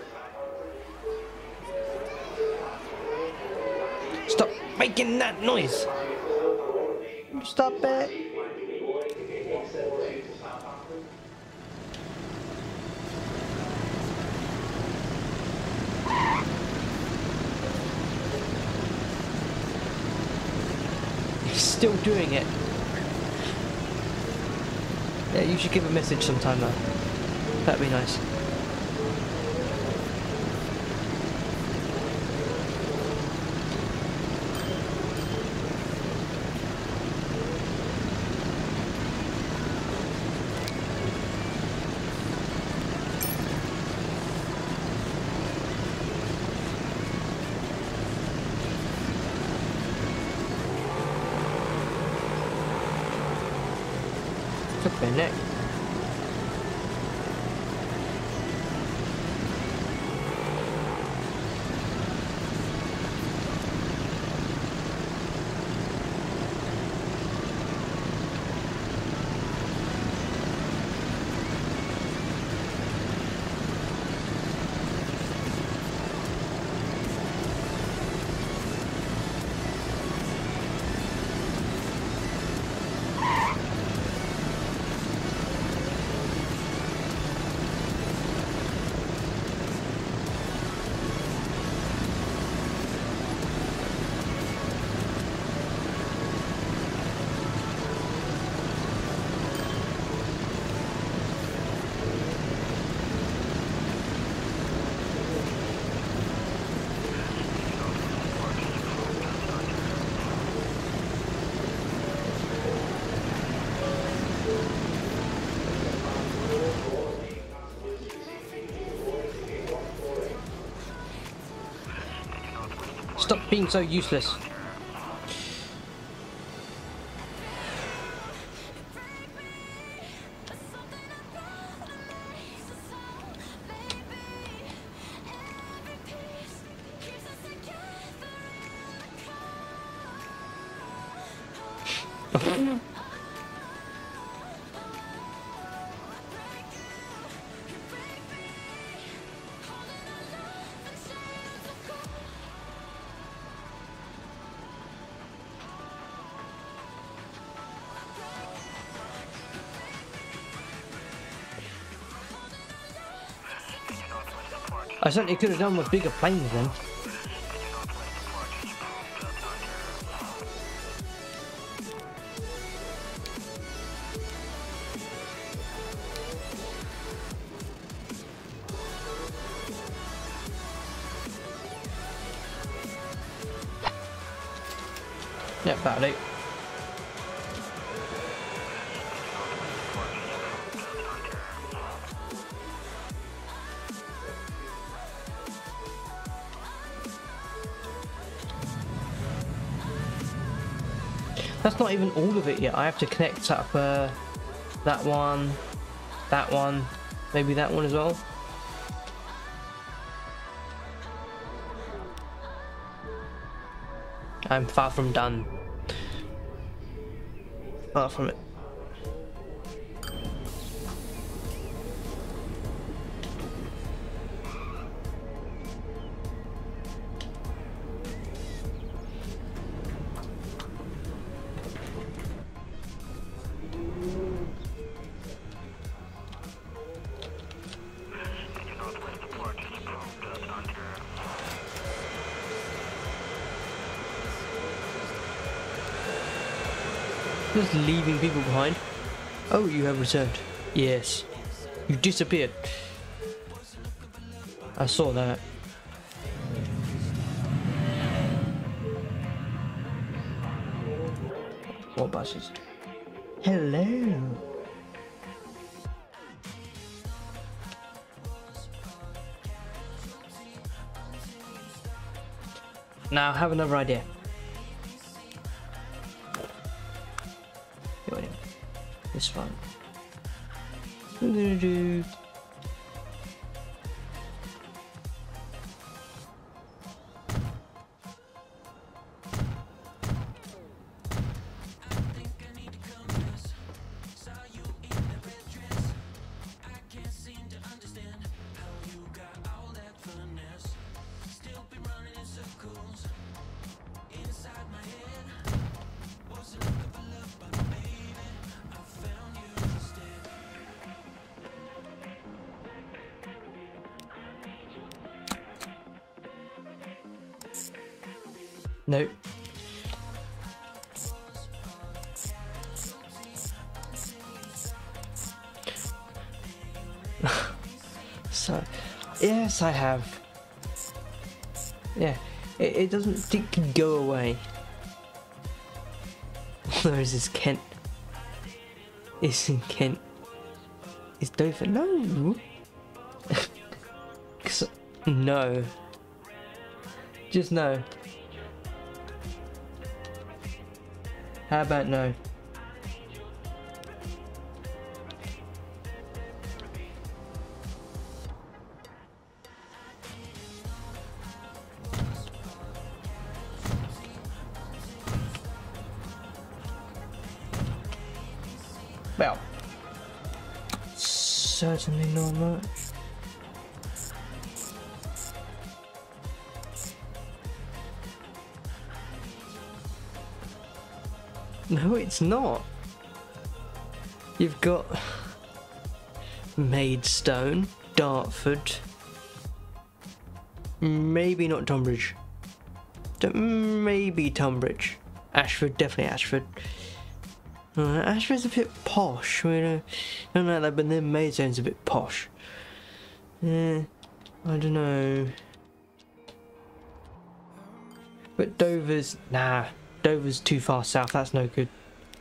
Stop making that noise! Stop it! He's still doing it. Yeah, you should give a message sometime though. That'd be nice. Flip my neck. Stop being so useless. I certainly could have done with bigger planes then. Yeah, about it. That's not even all of it yet. I have to connect up uh, that one, that one, maybe that one as well. I'm far from done. Far from it. Just leaving people behind. Oh, you have returned. Yes. You disappeared. I saw that. What buses? Hello. Now I have another idea. Wait, this one. I'm gonna do. No. So, yes, I have. Yeah, it, it doesn't think to go away. Where is this Kent? It's in Kent. It's Dover. No. No. Just no. How about no? Well, certainly not much. No, it's not. You've got Maidstone, Dartford, maybe not Tonbridge, maybe Tonbridge, Ashford, definitely Ashford. Uh, Ashford's a bit posh. We don't, don't know that, but then Maidstone's a bit posh. Yeah, I don't know. But Dover's nah. Dover's too far south, that's no good.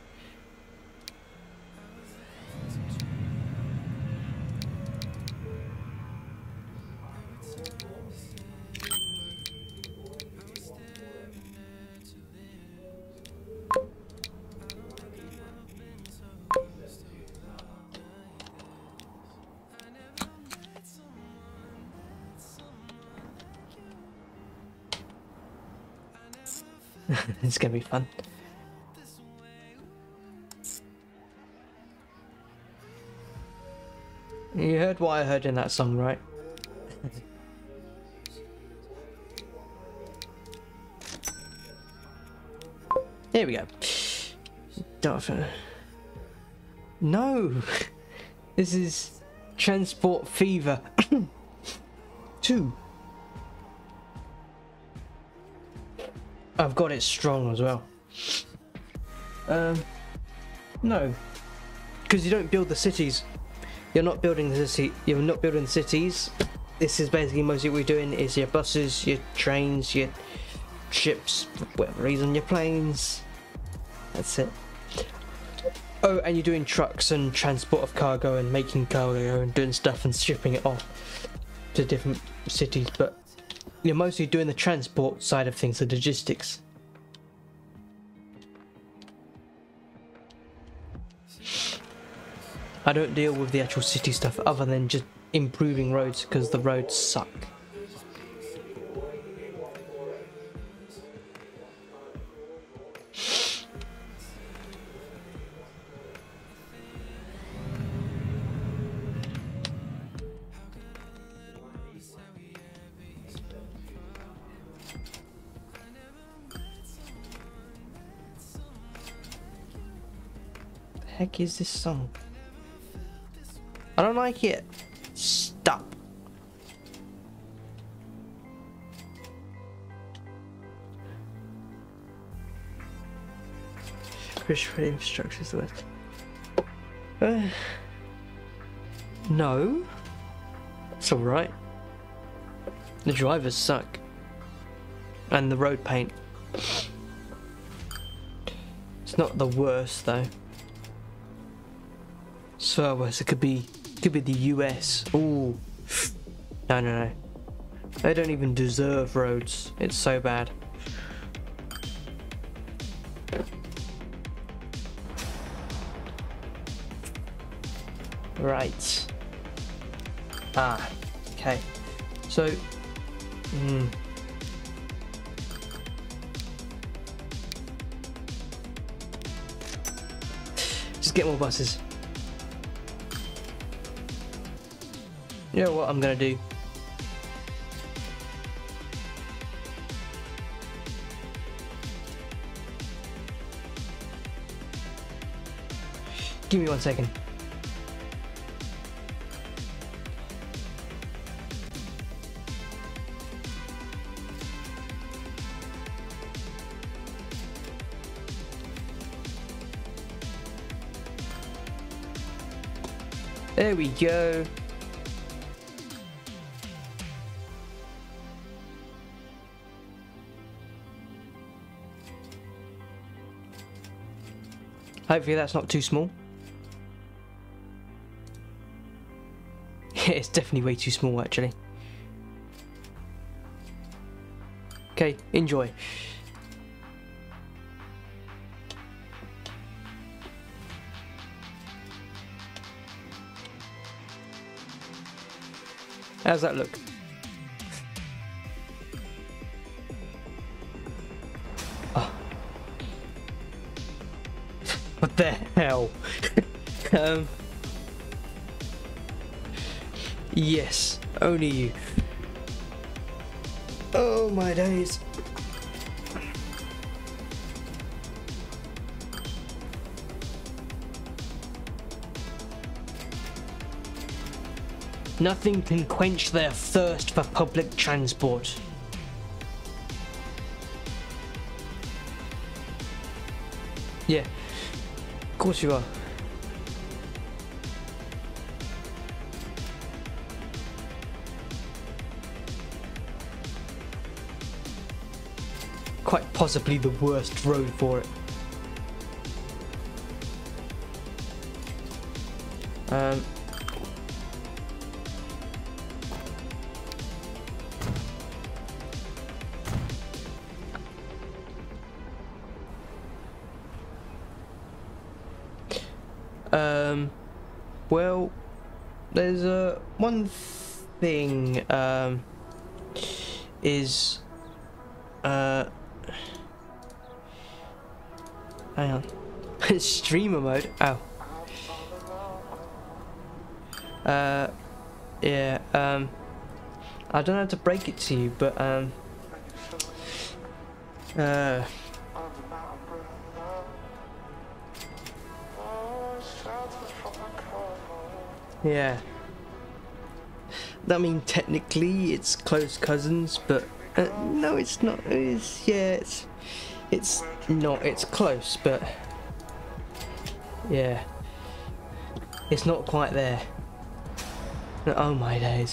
It's gonna be fun. You heard what I heard in that song, right? Here we go. Dartford. No! This is Transport Fever two. I've got it strong as well. Um, no, because you don't build the cities. You're not building the city. You're not building the cities. This is basically mostly what we're doing is your buses, your trains, your ships, for whatever reason, your planes. That's it. Oh, and you're doing trucks and transport of cargo and making cargo and doing stuff and shipping it off to different cities, but you're mostly doing the transport side of things, the logistics. I don't deal with the actual city stuff other than just improving roads because the roads suck. Heck is this song? I don't like it. Stop. British infrastructure is the West. Uh, No. It's alright. The drivers suck. And the road paint. It's not the worst though. It's far worse. It could be could be the U S. Ooh. No no no. They don't even deserve roads. It's so bad. Right. Ah. Okay. So. Hmm. Just get more buses. You know what I'm gonna do? Give me one second. There we go. Hopefully that's not too small. It's definitely way too small actually. Okay, enjoy. How's that look? Oh. What the hell? um. Yes, only you. Oh my days. Nothing can quench their thirst for public transport. Yeah, of course you are. Quite possibly the worst road for it. Um. Um, well, there's a uh, one thing um, is uh, hang on, streamer mode. Oh, uh, yeah. Um, I don't know how to break it to you, but um, uh. Yeah. I mean, technically it's close cousins, but uh, no, it's not. It's yeah, it's it's not. It's close, but yeah, it's not quite there. Oh my days.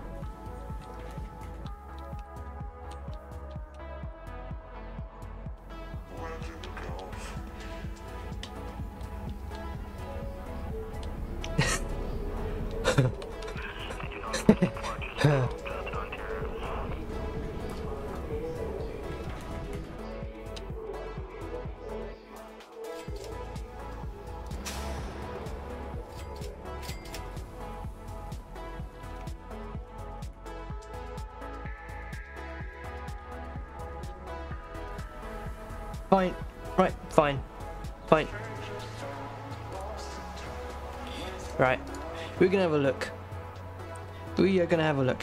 Fine, right, fine, fine. Right, we're gonna have a look. We are gonna have a look.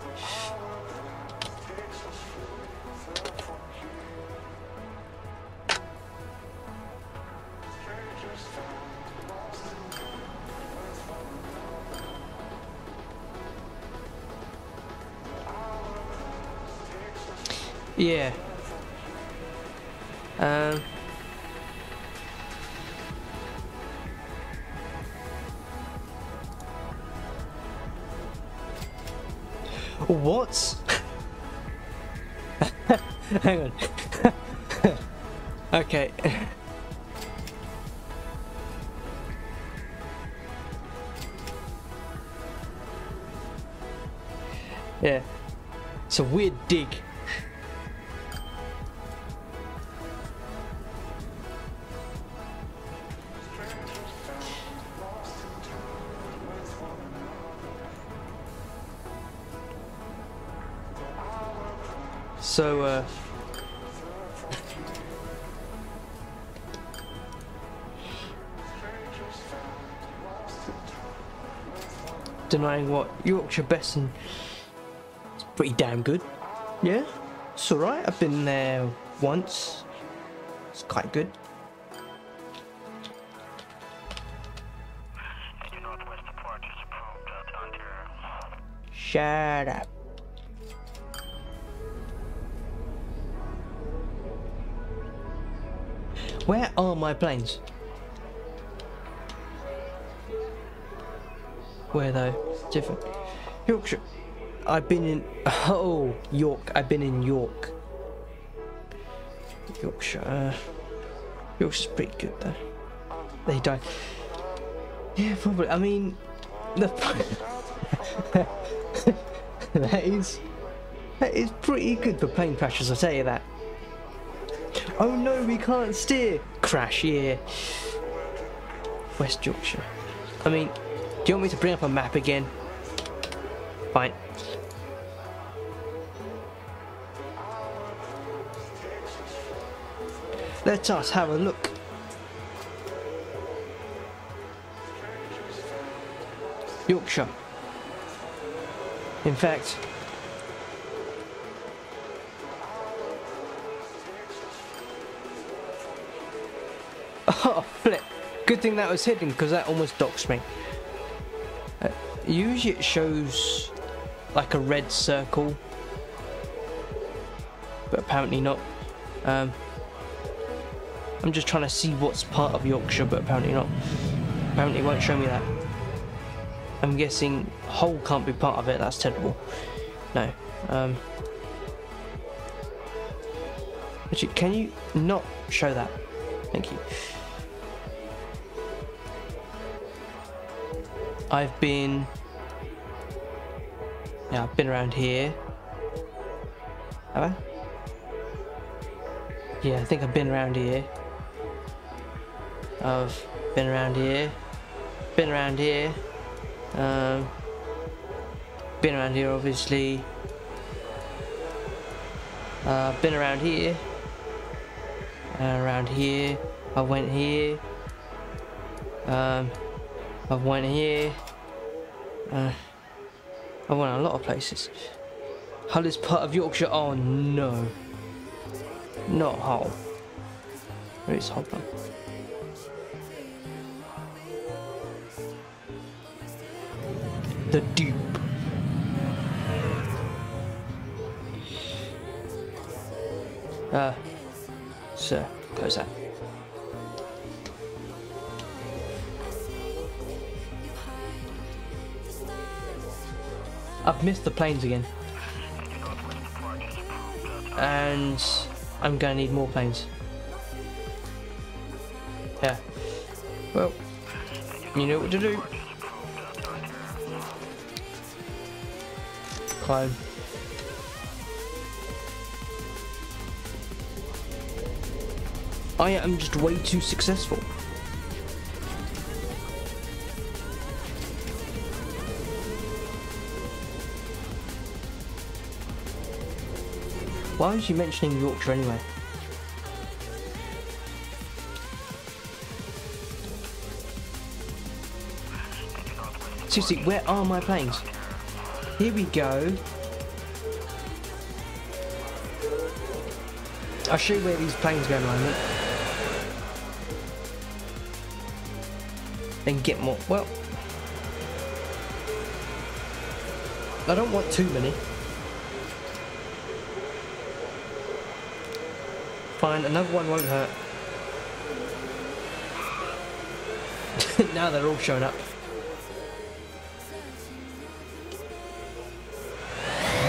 Yeah. Um. What? Hang on. Okay. Yeah. It's a weird dig. So, uh... denying what? Yorkshire Besson. It's pretty damn good. Yeah, it's alright. I've been there once. It's quite good. Shut up. Where are my planes? Where though? Different. Yorkshire. I've been in. Oh, York. I've been in York. Yorkshire. Uh, Yorkshire's pretty good though. They died. Yeah, probably. I mean, the. that is. That is pretty good for plane crashes. I'll tell you that. Oh no, we can't steer. Crash, yeah. West Yorkshire. I mean, do you want me to bring up a map again? Fine. Let us have a look. Yorkshire. In fact, oh flip! Good thing that was hidden because that almost doxed me. Uh, usually it shows like a red circle, but apparently not. Um, I'm just trying to see what's part of Yorkshire, but apparently not. Apparently it won't show me that. I'm guessing Hull can't be part of it. That's terrible. No. Um, actually, can you not show that? Thank you. I've been. Yeah, I've been around here. Have I? Yeah, I think I've been around here. I've been around here. Been around here. Um, been around here, obviously. Uh, been around here. Uh, around here. I went here. Um, I went here. Uh, I went a lot of places. Hull is part of Yorkshire. Oh no. Not Hull. Where is Hull from? The dupe. Uh, sir, close that. I've missed the planes again. And I'm gonna need more planes. Yeah. Well, you know what to do. Climb. I am just way too successful. Why was you mentioning Yorkshire anyway? Seriously, where are my planes? Here we go. I'll show you where these planes go in a moment. Then get more. Well, I don't want too many. Fine, another one won't hurt. Now they're all showing up.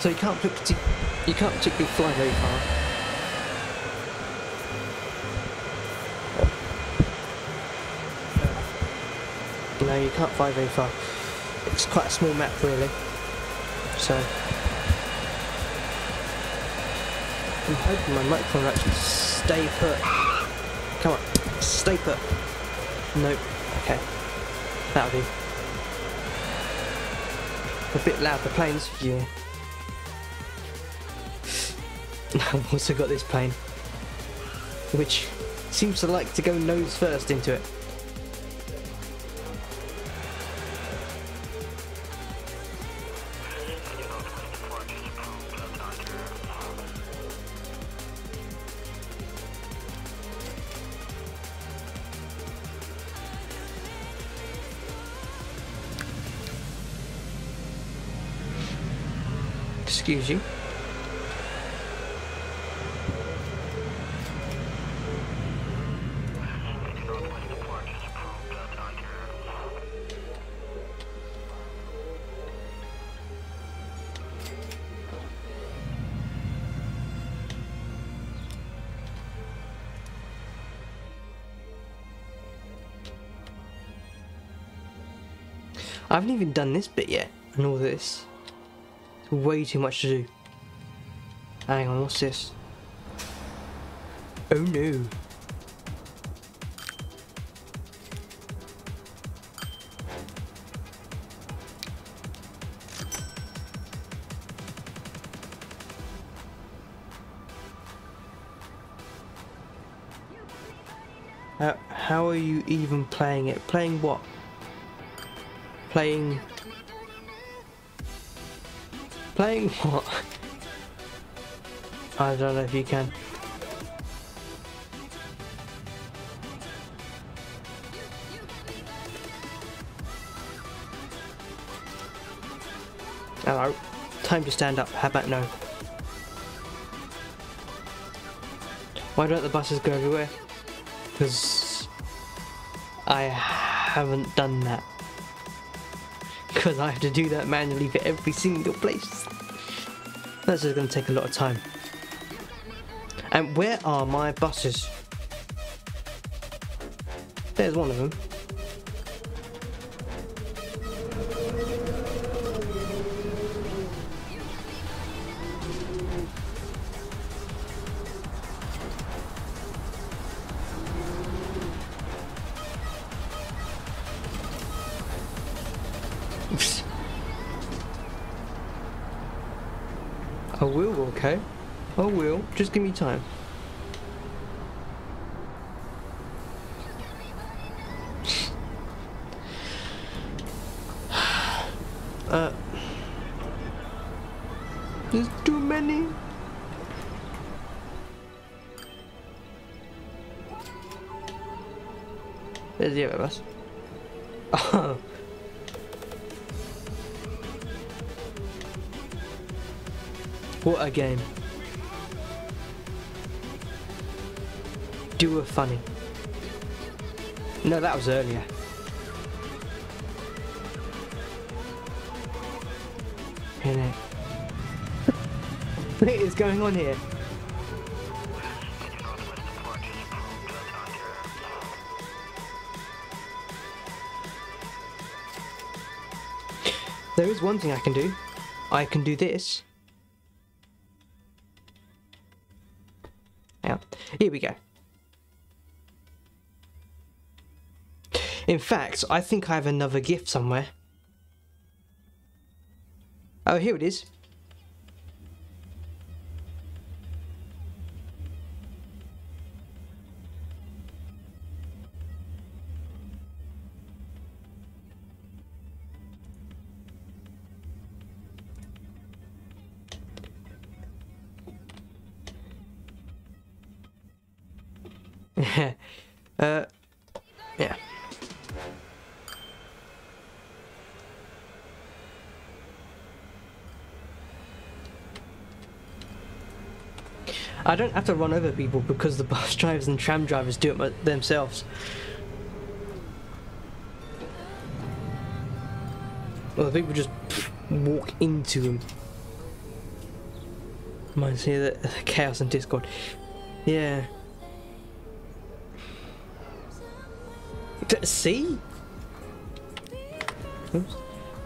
So you can't partic- you can't particularly fly very far. No, you can't fly very far. It's quite a small map, really. So I'm hoping my microphone will actually stay put. Come on, stay put. Nope. Okay, that'll do. A bit loud, the planes. Yeah. I've also got this plane, which seems to like to go nose first into it. Excuse you. I haven't even done this bit yet, and all this. It's way too much to do. Hang on, what's this? Oh no. Uh, how are you even playing it? Playing what? Playing... Playing what? I don't know if you can. Hello. Time to stand up. How about no? Why don't the buses go everywhere? Because I haven't done that. Because I have to do that manually for every single place. That's just going to take a lot of time. And where are my buses? There's one of them. I will, okay? I will. Just give me time. uh, there's too many. There's the other bus. Oh. What a game. Do a funny. No, that was earlier. Innit? What is going on here? There is one thing I can do. I can do this. Now, here we go. In fact, I think I have another gift somewhere. Oh, here it is. uh, yeah. I don't have to run over people because the bus drivers and tram drivers do it themselves. Well, the people just walk into them. Reminds me of the chaos in Discord. Yeah. See? Oops.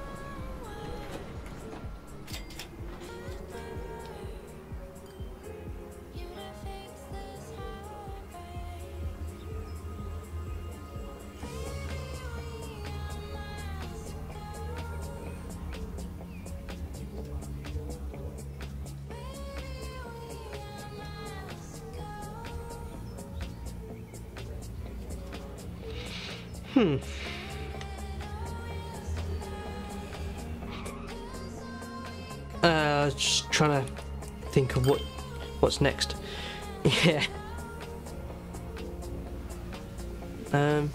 Hmm. Uh, I was just trying to think of what what's next. Yeah. Um.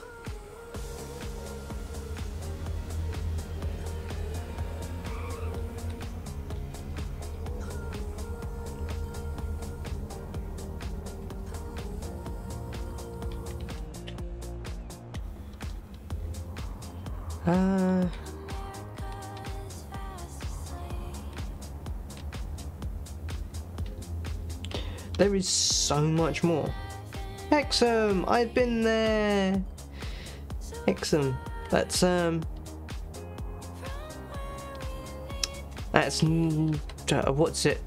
Uh, there is so much more. Hexam, I've been there. Hexam, that's um, that's uh, what's it?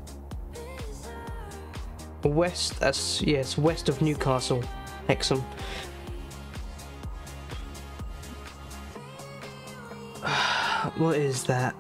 West. That's yes, west of Newcastle. Hexam. What is that?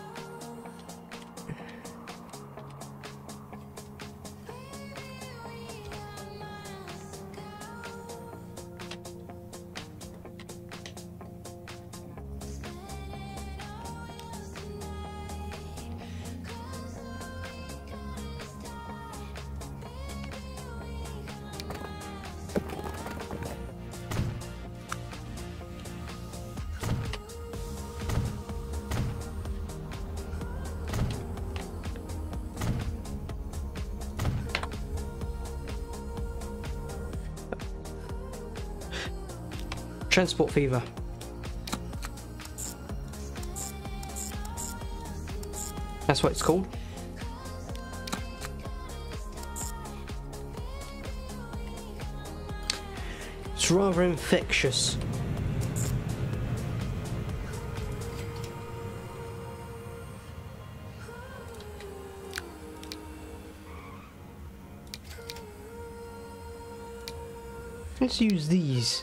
Transport fever. That's what it's called. It's rather infectious. Let's use these.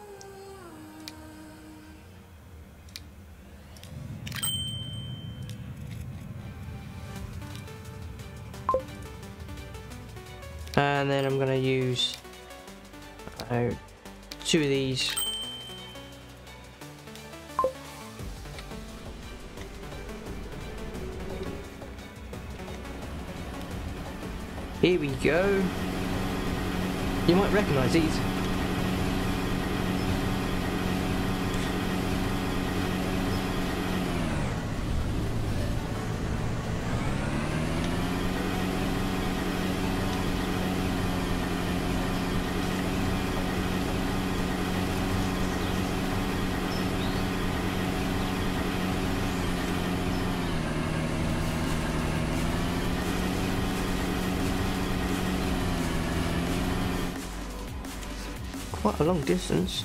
And then I'm going to use uh, two of these. Here we go. You might recognise these. Quite a long distance.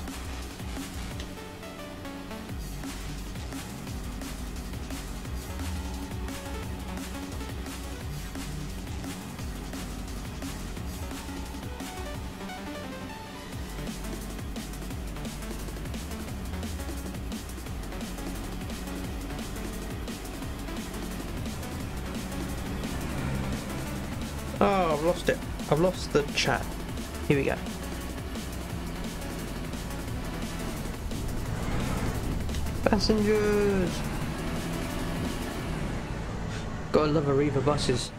Oh, I've lost it. I've lost the chat. Here we go. Passengers! Gotta love Arriva buses.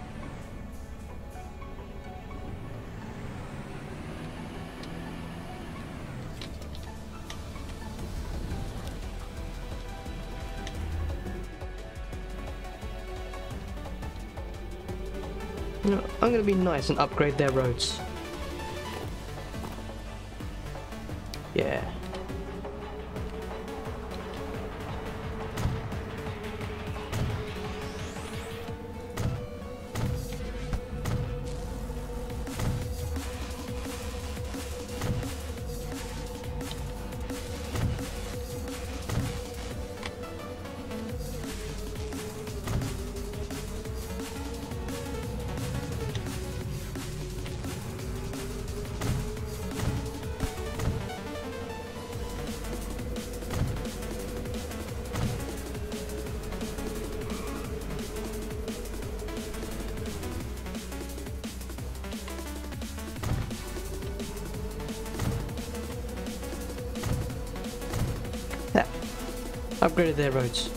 You know, I'm gonna be nice and upgrade their roads. Yeah. upgraded their roads.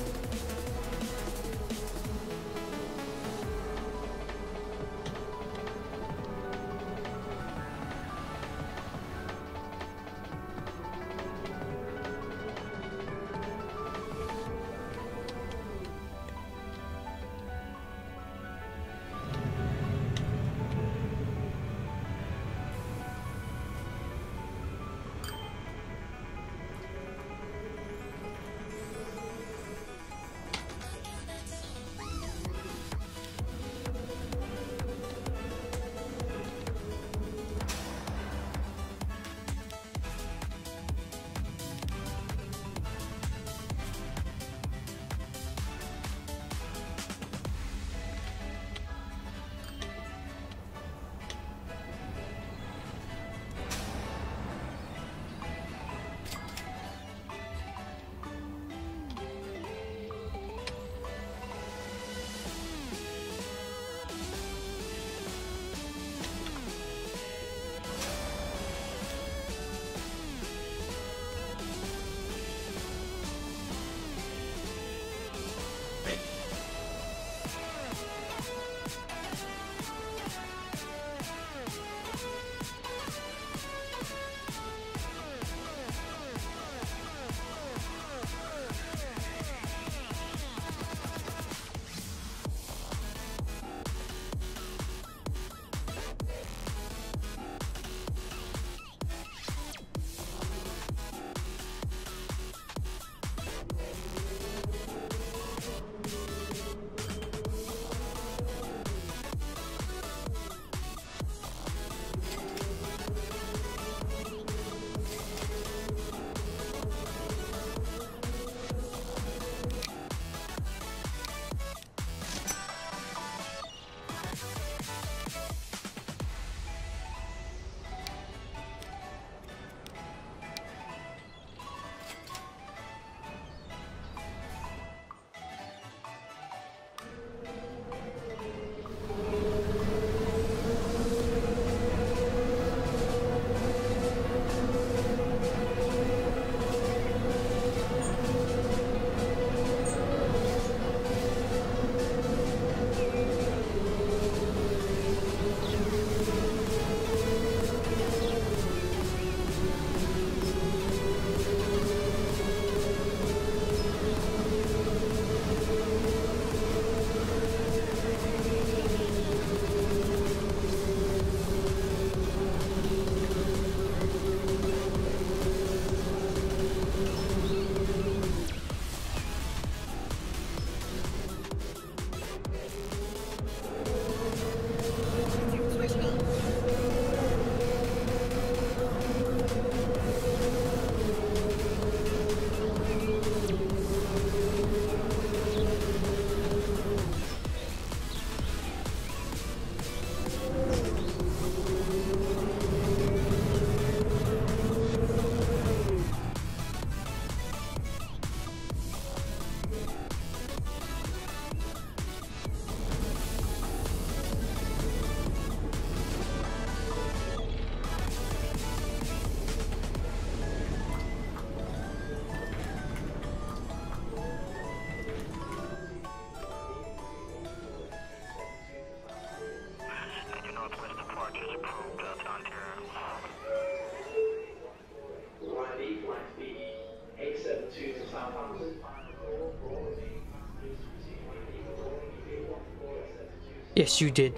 Yes, you did.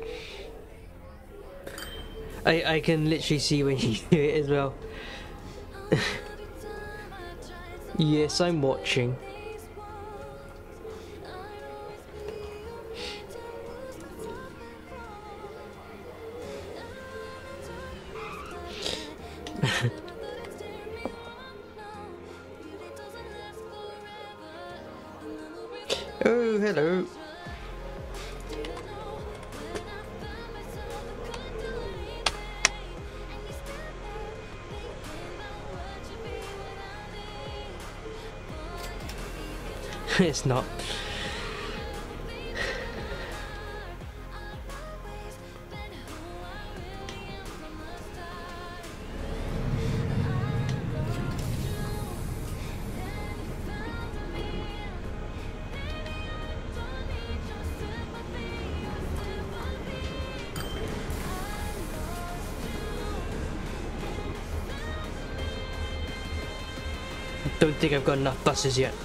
I I can literally see when you do it as well. Yes, I'm watching. Oh, hello. It's not. don't think I've got enough buses yet.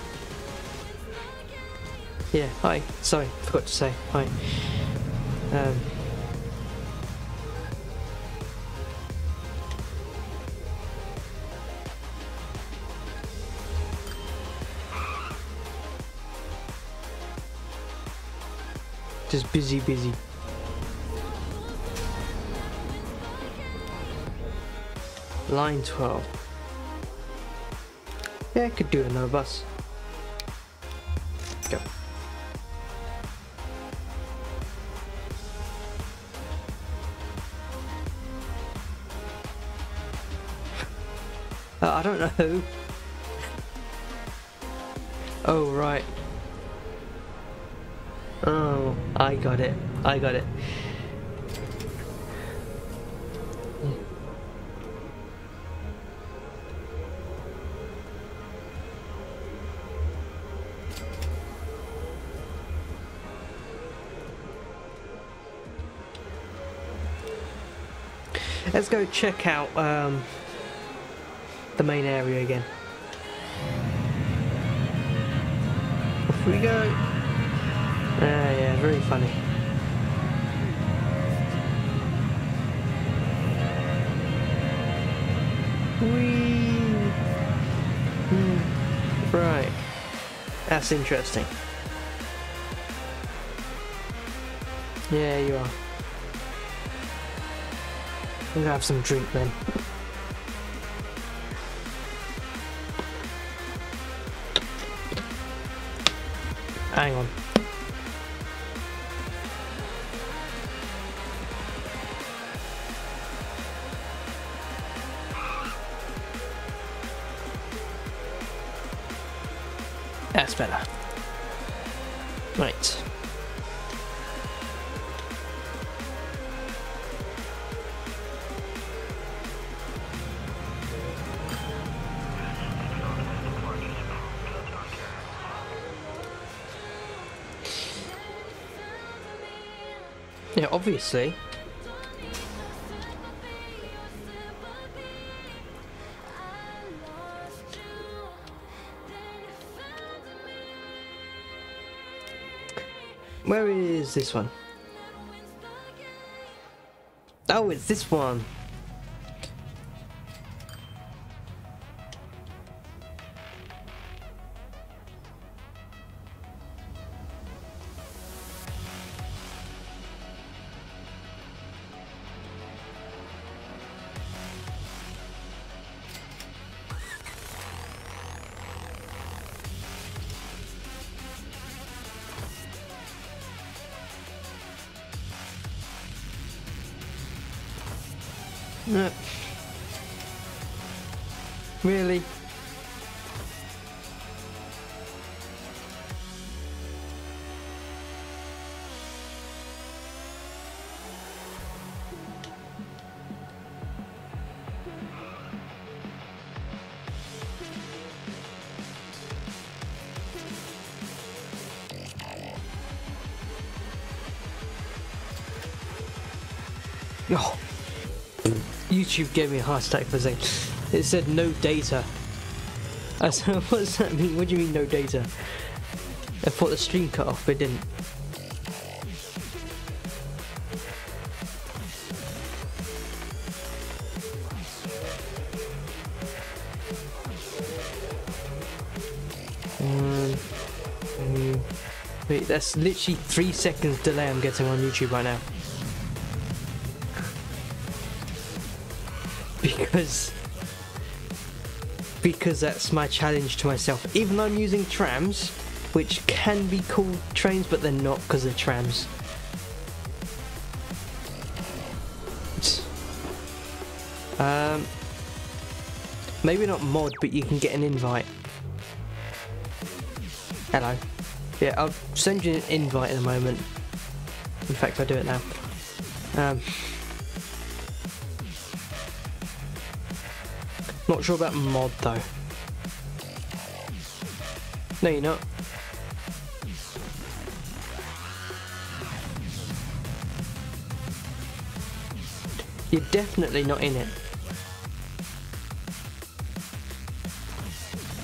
Yeah, hi. Sorry, forgot to say hi. Um, just busy, busy. Line twelve. Yeah, I could do another bus. Go. Uh, I don't know. Oh, right. Oh, I got it. I got it. Let's go check out um, the main area again. Off we go. Ah, yeah, very funny. Whee! Hmm. Right. That's interesting. Yeah, you are. I'm gonna have some drink then. Hang on. That's better. Right. Yeah, obviously. Where is this one? Oh, it's this one. No. Really? Oh. YouTube gave me a heart attack for a second. It said no data. I said, what does that mean? What do you mean no data? I thought the stream cut off, but it didn't. Um, um, wait, that's literally three seconds delay I'm getting on YouTube right now. Because, because that's my challenge to myself. Even though I'm using trams, which can be called trains, but they're not because they're trams. Um, maybe not mod, but you can get an invite. Hello. Yeah, I'll send you an invite in a moment. In fact, I'll do it now. Um, Not sure about mod though. No, you're not. You're definitely not in it.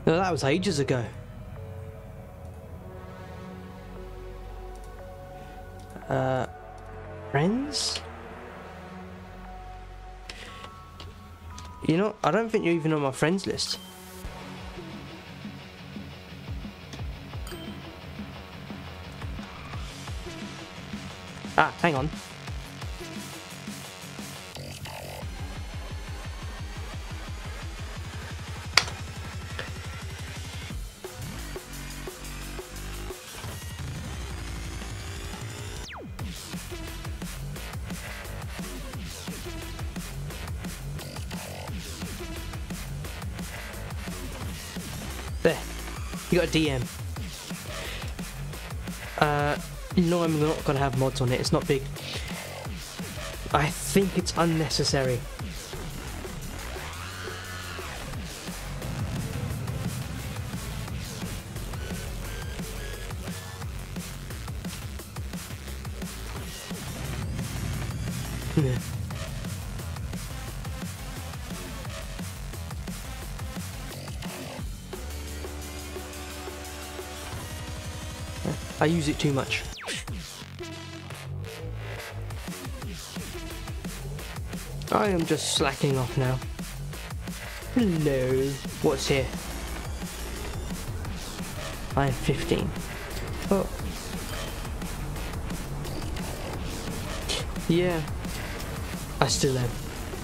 No, that was ages ago. Uh, friends? You know, I don't think you're even on my friends list. Ah, hang on. There, you got a D M. Uh, no, I'm not gonna have mods on it. It's not big. I think it's unnecessary. Yeah. I use it too much. I am just slacking off now. Hello. What's here? I am fifteen. Oh. Yeah. I still am.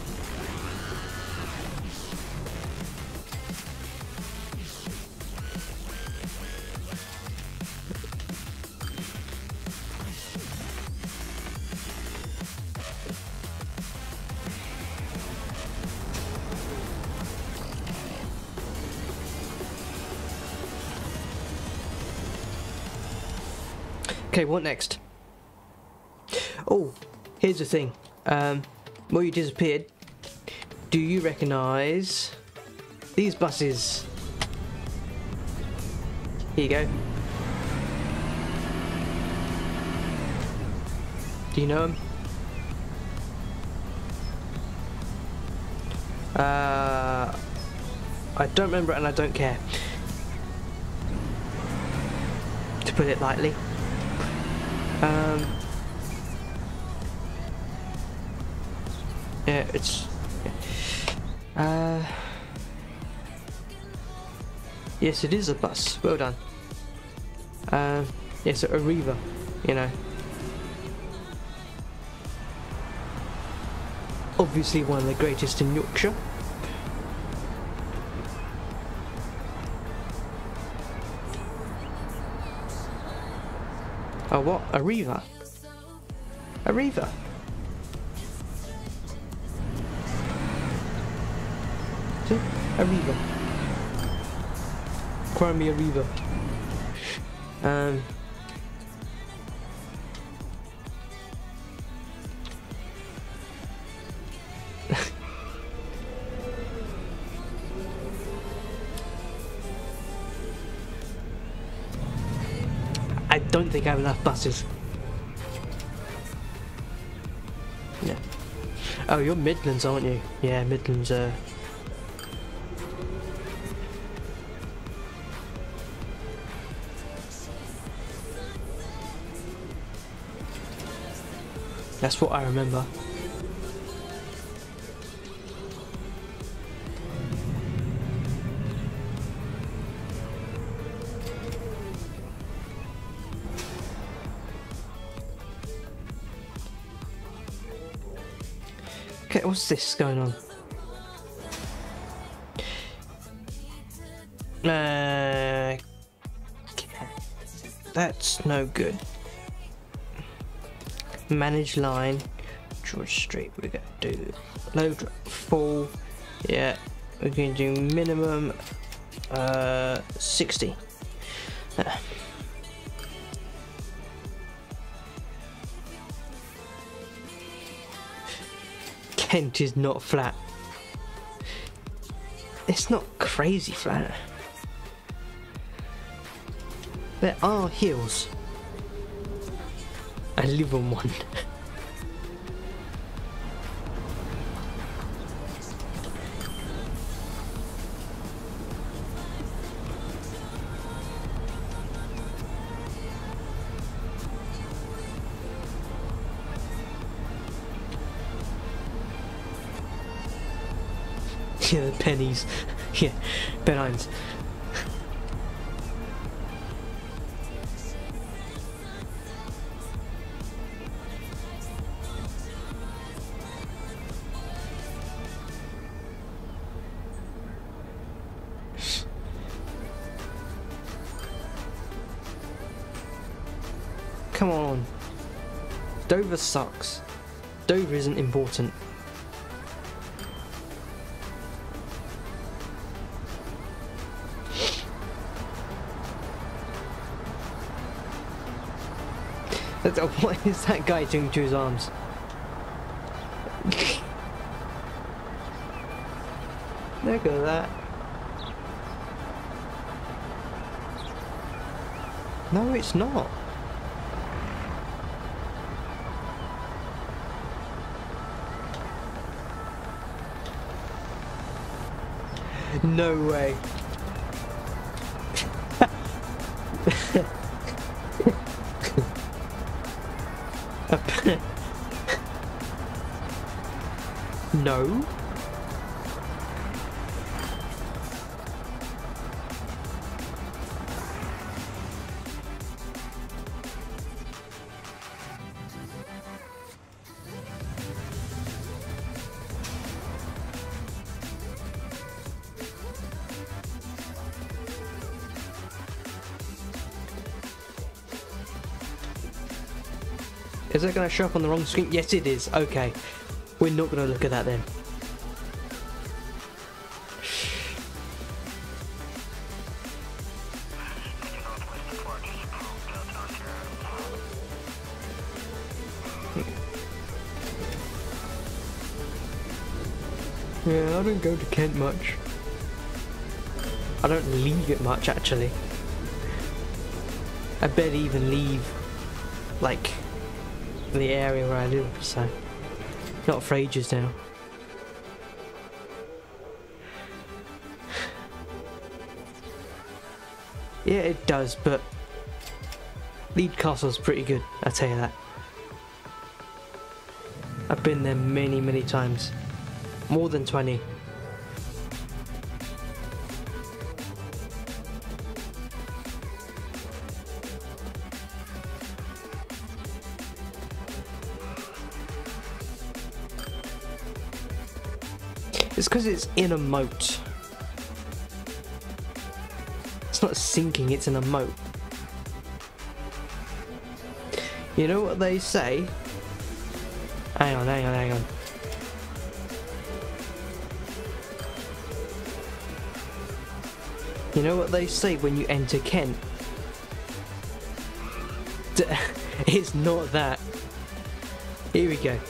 Okay, what next? Oh, here's the thing. Um, well, you disappeared. Do you recognise these buses? Here you go. Do you know them? Uh, I don't remember it and I don't care. To put it lightly. Um, yeah, it's uh, yes, it is a bus. Well done. Uh, yes, a Arriva, you know. Obviously one of the greatest in Yorkshire. Oh, what? Arriva? Arriva? See? Arriva. Cry me Arriva. Um... I don't think I have enough buses. Yeah. Oh, you're Midlands, aren't you? Yeah, Midlands, uh... that's what I remember. Okay, what's this going on? Uh, that's no good. Manage line, George Street. We're gonna do low drop, full. Yeah, we're gonna do minimum uh sixty. Uh. Kent is not flat. It's not crazy flat. There are hills. I live on one. Yeah, the pennies. Yeah, pennies. Come on. Dover sucks. Dover isn't important. That's, what is that guy doing to his arms? Look at that. No, it's not. No way. No. Is it going to show up on the wrong screen? Yes, it is. Okay. We're not going to look at that then. Yeah, I don't go to Kent much. I don't leave it much, actually. I barely even leave, like, the area where I live, so not for ages now. Yeah, it does, but Lead Castle's pretty good, I tell you that. I've been there many, many times. More than twenty. It's because it's in a moat. It's not sinking, it's in a moat. You know what they say? Hang on, hang on, hang on. You know what they say when you enter Kent? It's not that. Here we go.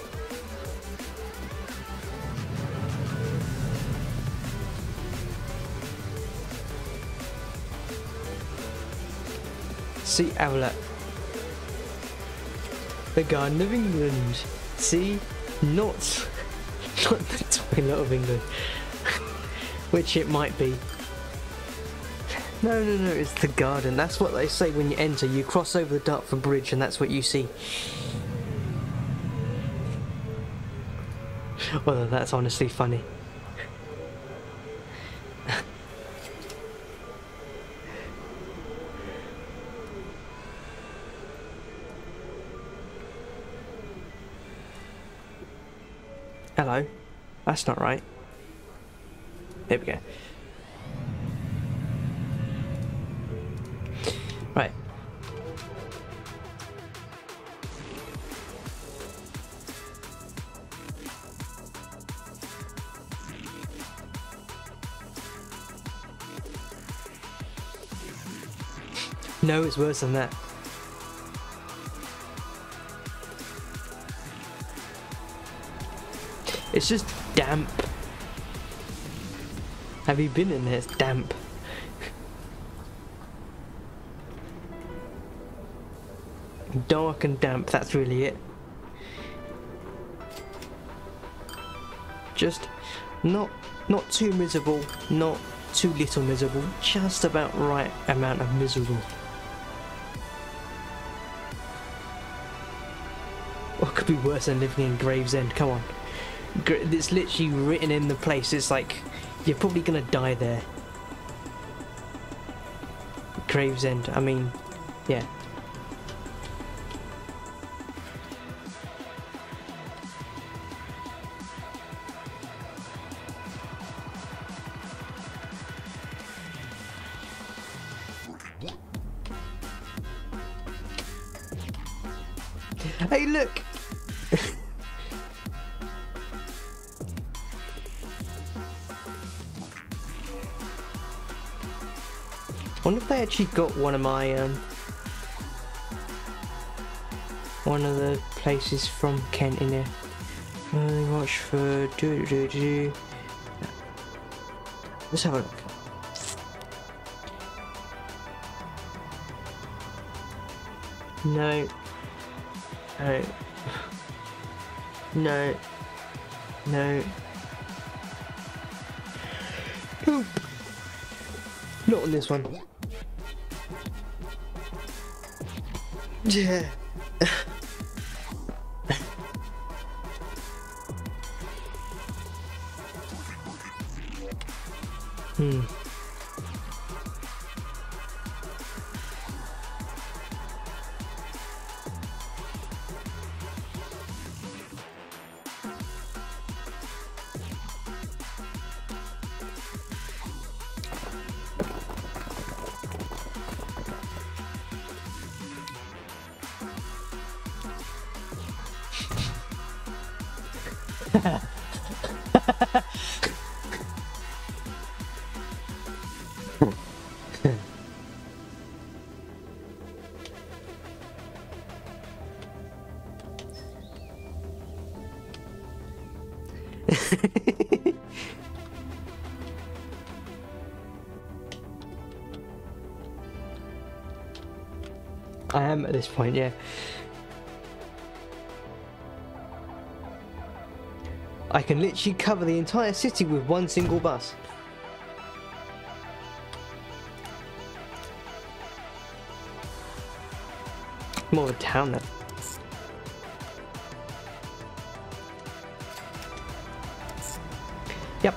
See, Owlet. The Garden of England. See, not, not the toilet of England. Which it might be. No, no, no, it's the garden. That's what they say when you enter. You cross over the Dartford Bridge and that's what you see. Well, that's honestly funny. Hello. That's not right. There we go. Right. No, it's worse than that. It's just damp. Have you been in there? It's damp. Dark and damp, that's really it. Just not not too miserable, not too little miserable, just about right amount of miserable. What could be worse than living in Gravesend? Come on. It's literally written in the place. It's like You're probably gonna die there. Gravesend, I mean, yeah. Hey, look! I wonder if they actually got one of my, um... one of the places from Kent in there. Uh, watch for... Do, do, do, do. Let's have a look. No. No. No. No. Nope. Not on this one. Yeah. Hmm. I am at this point, yeah. I can literally cover the entire city with one single bus. More of a town then. Yep.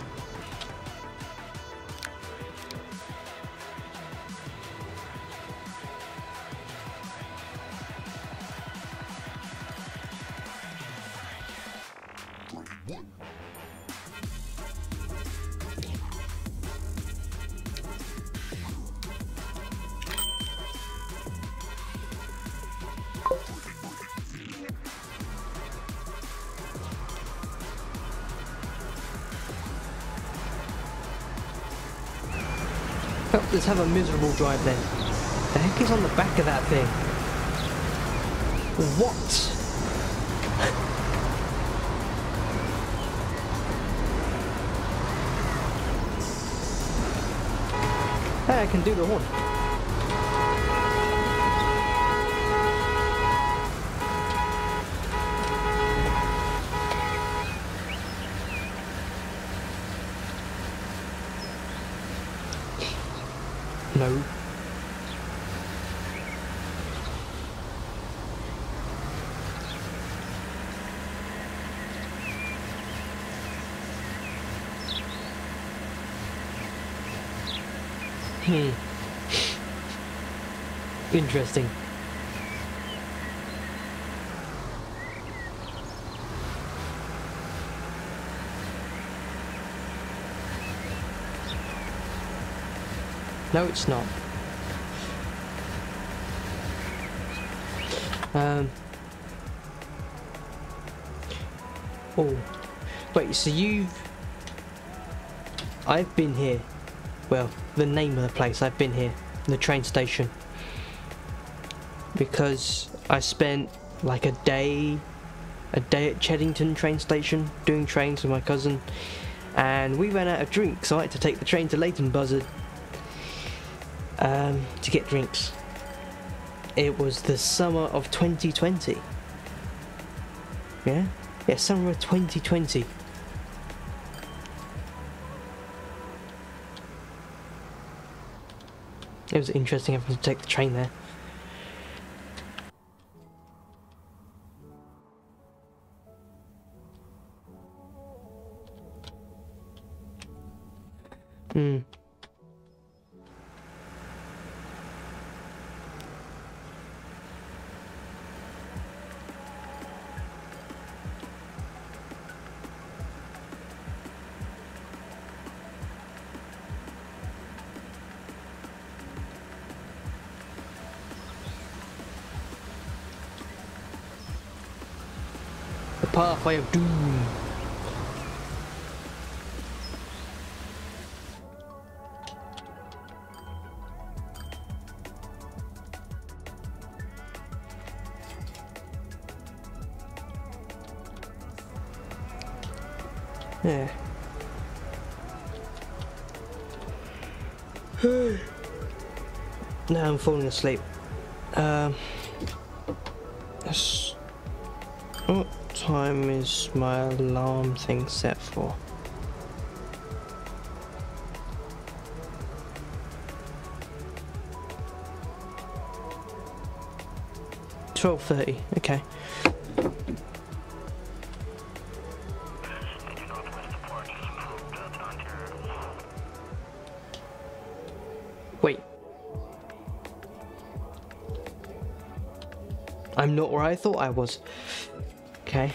Oh, let's have a miserable drive then. The heck is on the back of that thing? What? Hey, I can do the horn. No. Hmm. Interesting. No, it's not. Um. Oh. Wait, so you've... I've been here. Well, the name of the place, I've been here. The train station. Because I spent like a day... A day at Cheddington train station doing trains with my cousin. And we ran out of drinks, so I had to take the train to Leighton Buzzard. Um, to get drinks. It was the summer of twenty twenty. Yeah? Yeah, summer of twenty twenty. It was interesting having to take the train there. pathway of doom. Yeah. Now I'm falling asleep. Um, yes. What time is my alarm thing set for? twelve thirty, okay. Wait. I'm not where I thought I was. Okay.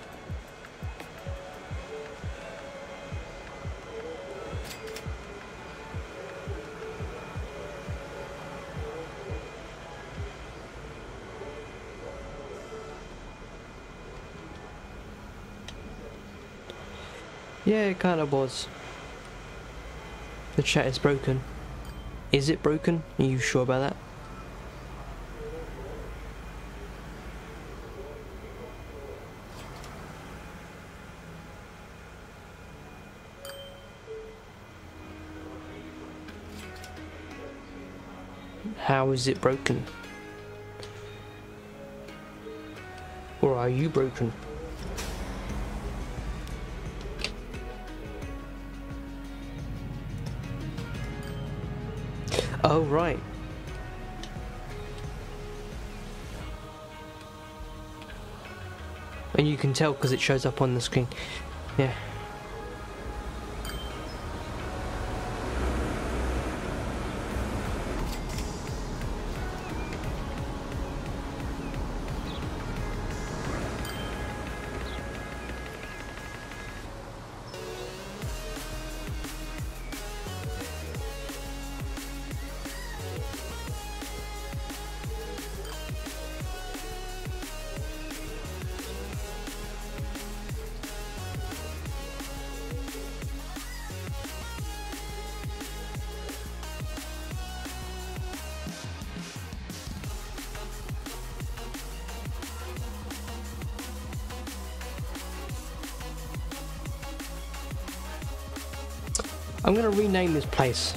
Yeah, it kind of was. The chat is broken. Is it broken? Are you sure about that? How is it broken? Or are you broken? Oh, right. And you can tell because it shows up on the screen. Yeah. I'm gonna rename this place.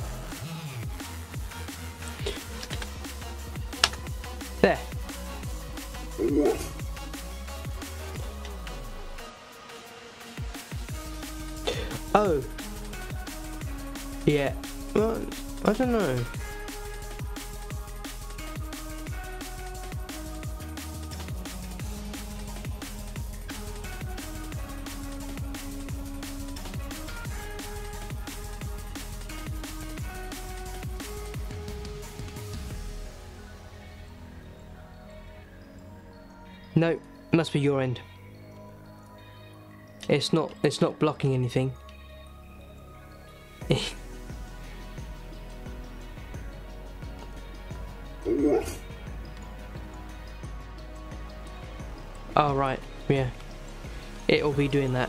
There. Oh. Yeah. Well, I don't know. No, it must be your end. It's not, it's not blocking anything. Oh, right, yeah. It'll be doing that.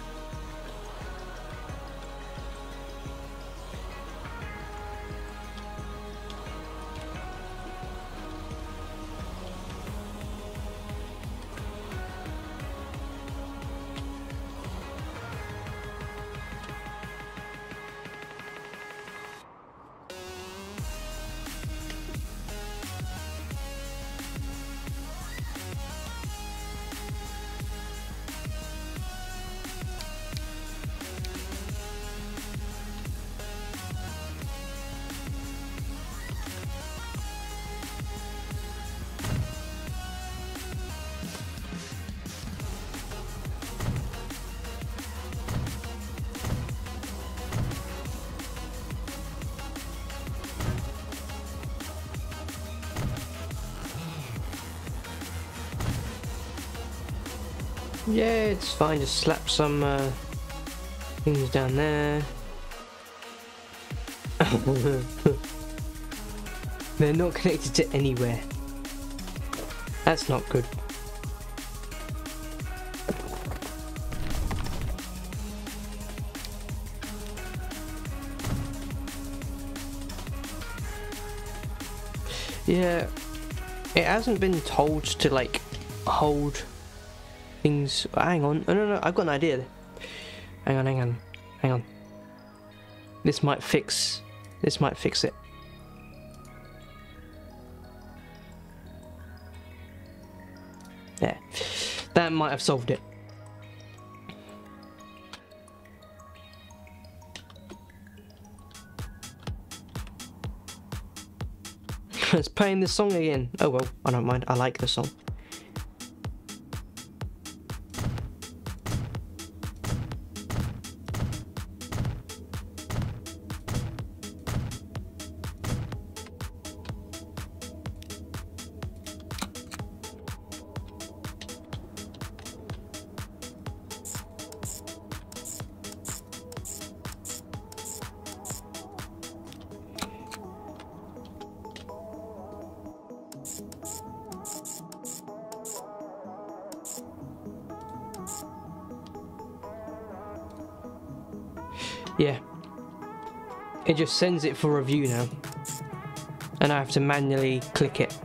Yeah, it's fine, just slap some uh, things down there. They're not connected to anywhere. That's not good. Yeah, it hasn't been told to like hold things. Hang on, no, no, no, I've got an idea. Hang on, hang on, hang on. This might fix. This might fix it. There, that might have solved it. It's playing this song again. Oh well, I don't mind. I like the song. Yeah, it just sends it for review now, and I have to manually click it.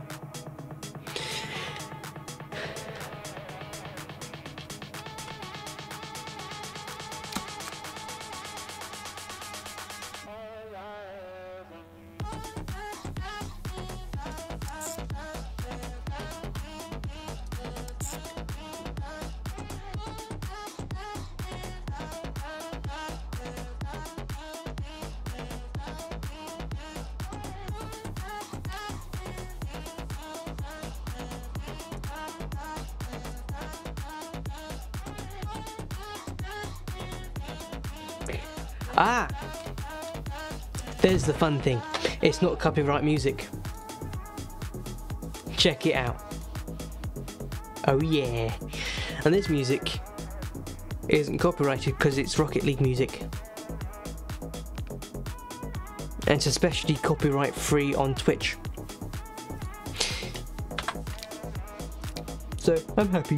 Ah! There's the fun thing. It's not copyright music. Check it out. Oh yeah. And this music isn't copyrighted because it's Rocket League music. And it's especially copyright free on Twitch. So I'm happy.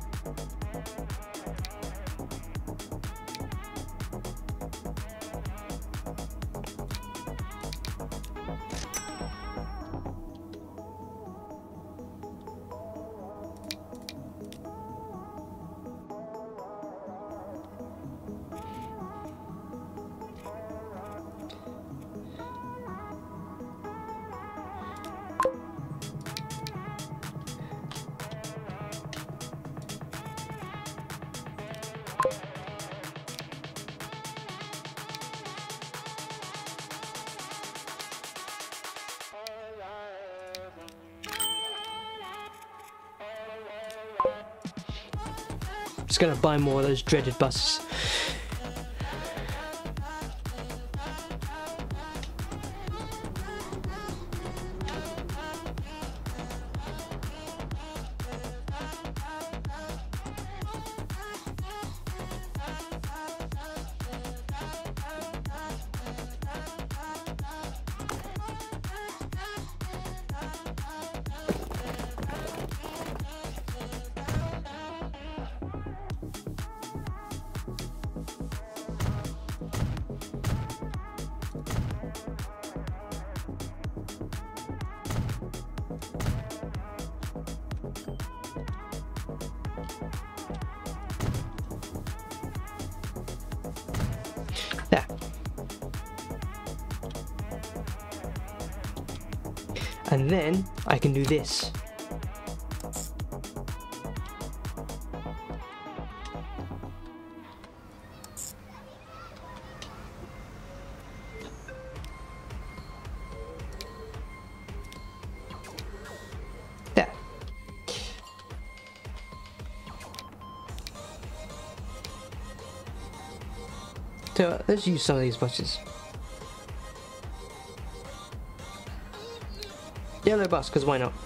Just gonna buy more of those dreaded buses. There. And then I can do this. There. So let's use some of these buses. Yellow bus, because why not?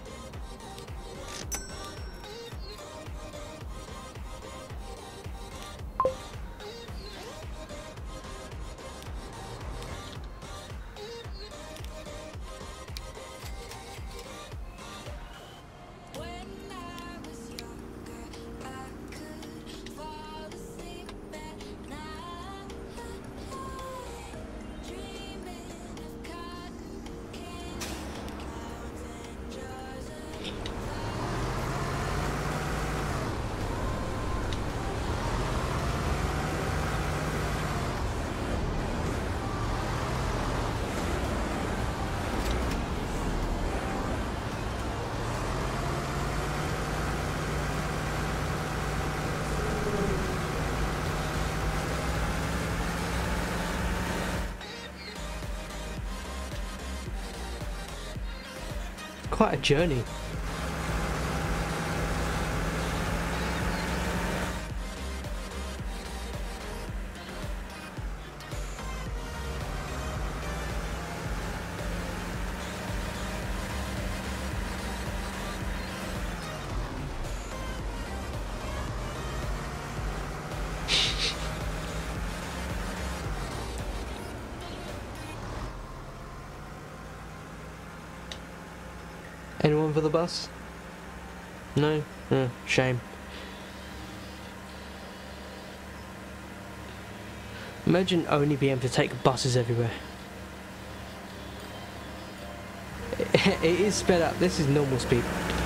Quite a journey. Anyone for the bus? No? Oh, shame. Imagine only being able to take buses everywhere. It is sped up. This is normal speed.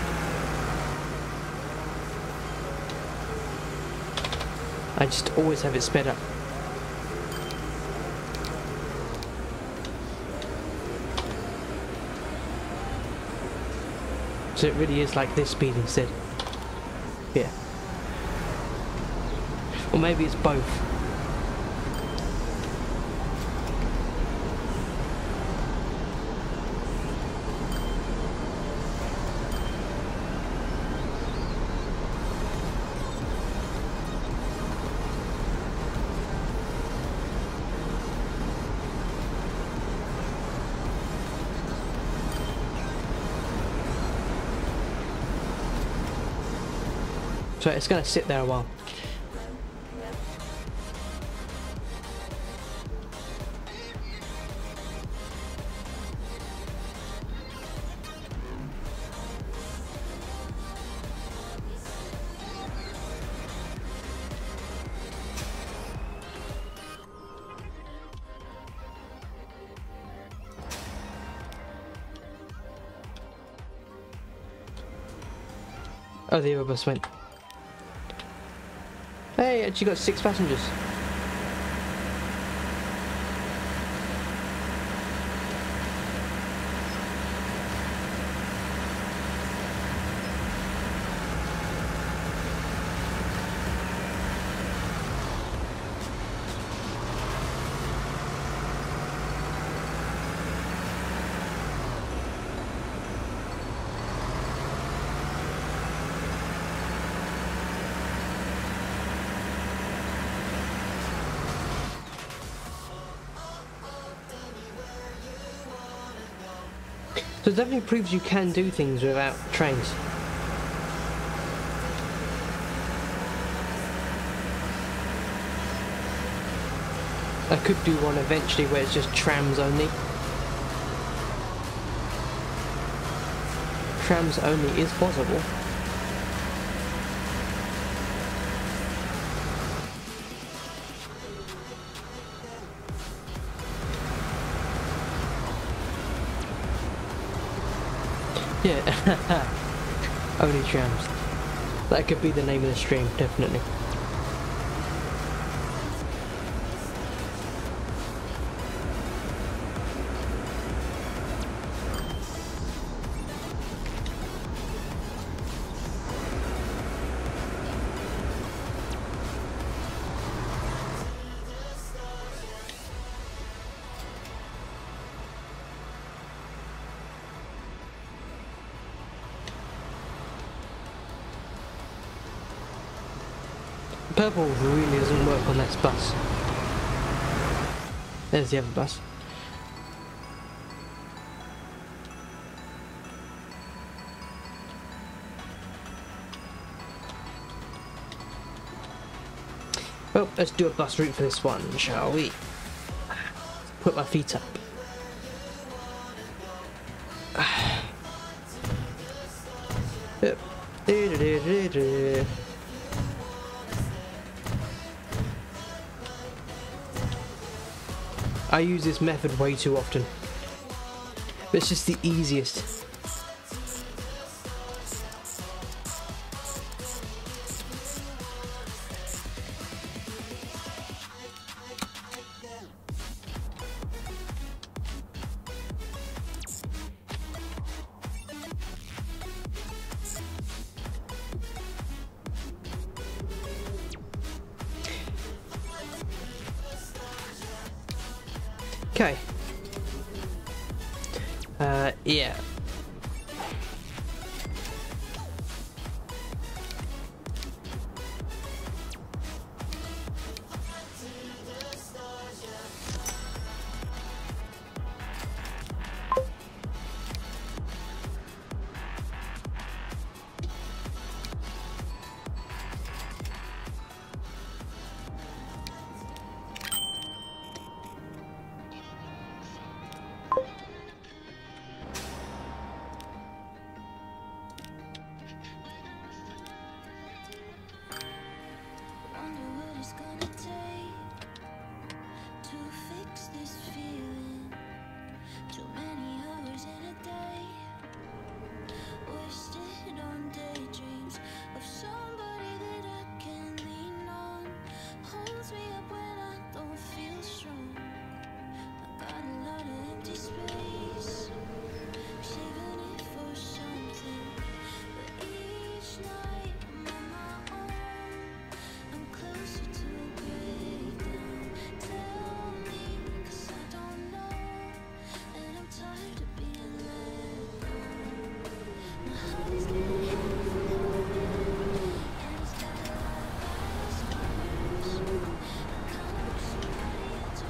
I just always have it sped up. So it really is like this speed instead. Yeah. Or maybe it's both. So it's going to sit there a while. Oh, the other bus went. Hey, actually got six passengers. So it definitely proves you can do things without trains. I could do one eventually where it's just trams only. Trams only is possible. Yeah, only trams. That could be the name of the stream, definitely. Purple really doesn't work on this bus. There's the other bus. Well, let's do a bus route for this one, shall we? Put my feet up. Yep. I use this method way too often. But it's just the easiest. Okay. Uh, yeah.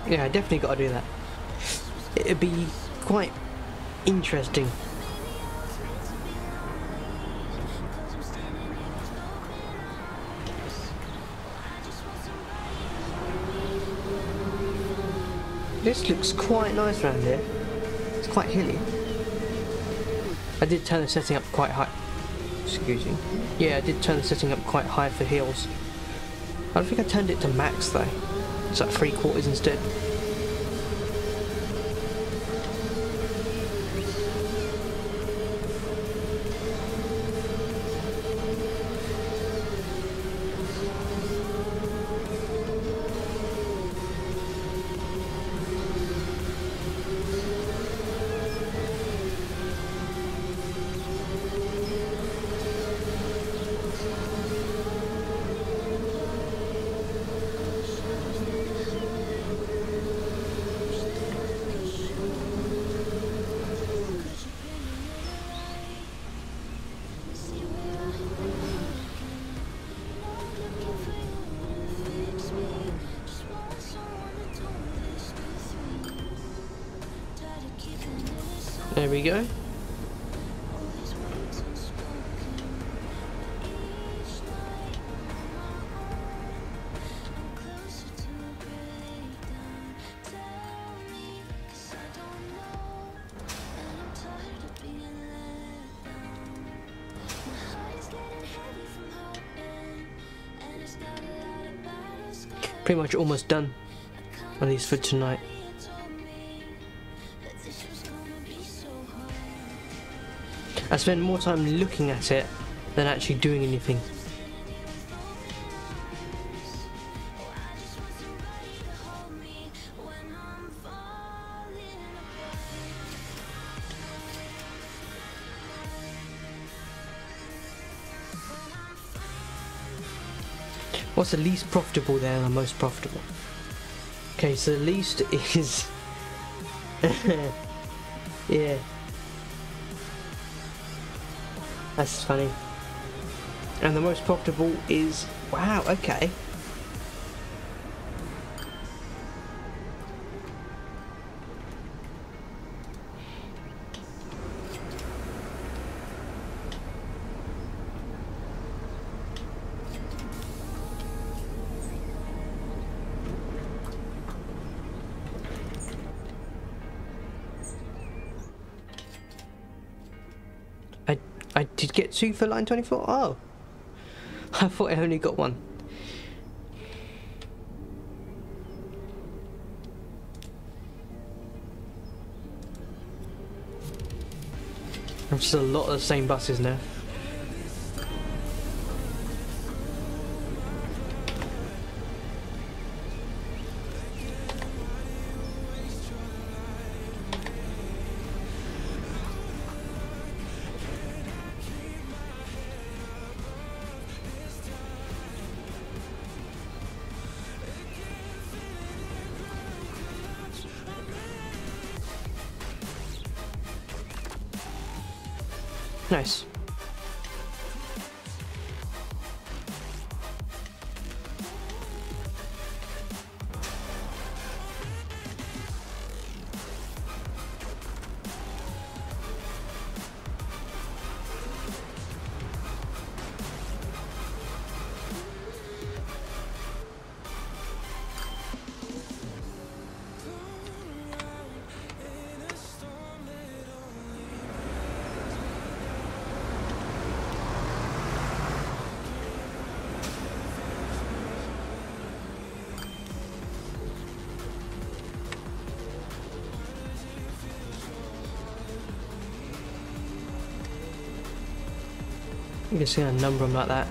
Yeah, I definitely got to do that. It'd be quite interesting. This looks quite nice around here. It's quite hilly. I did turn the setting up quite high. Excuse me. Yeah, I did turn the setting up quite high for hills. I don't think I turned it to max though. It's like three quarters instead. There we go. Pretty much almost done, at least for tonight. I spend more time looking at it than actually doing anything. What's the least profitable there and the most profitable? Okay, so the least is... yeah. That's funny. And the most profitable is... wow, okay. I I did get two for line twenty-four? Oh. I thought I only got one. There's just a lot of the same buses now. Nice. You can see a number them like that.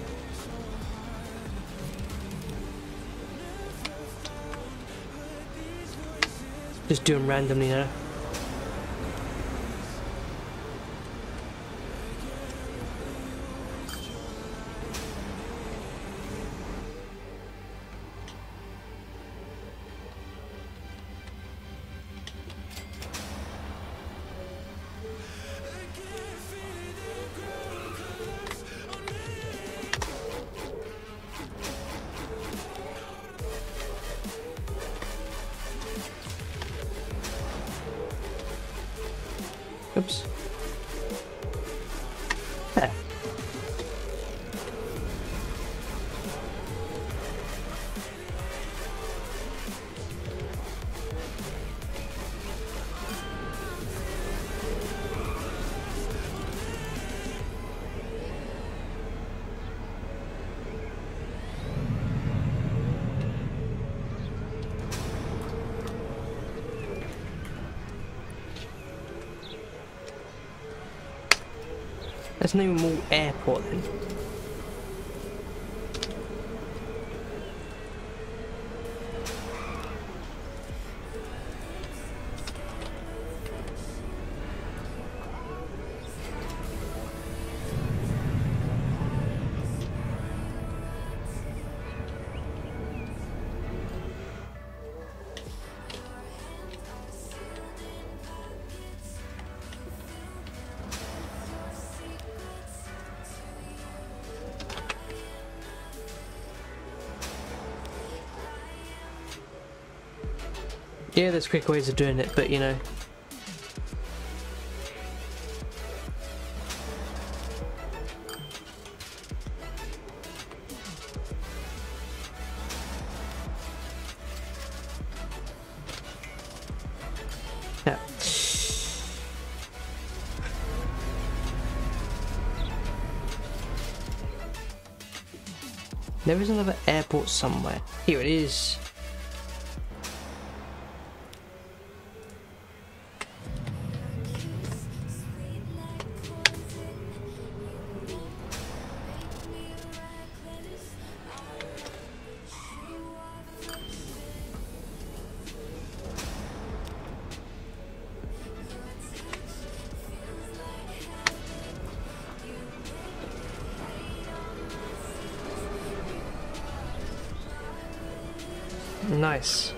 Just do them randomly now. Oops. There. There's no more airport then. Yeah, there's quick ways of doing it, but you know. Yeah. There is another airport somewhere. Here it is. Nice.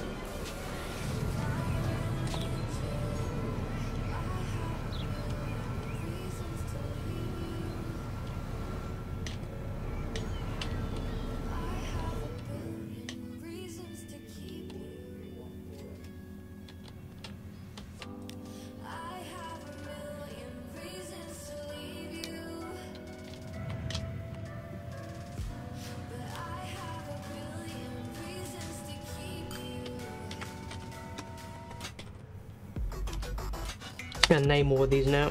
Gonna name all of these now.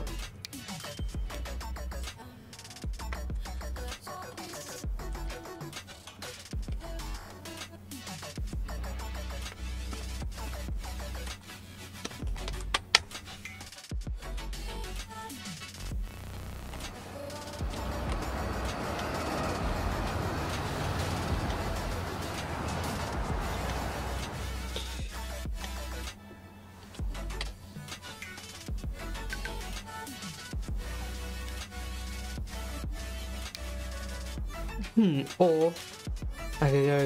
Hmm, or I could go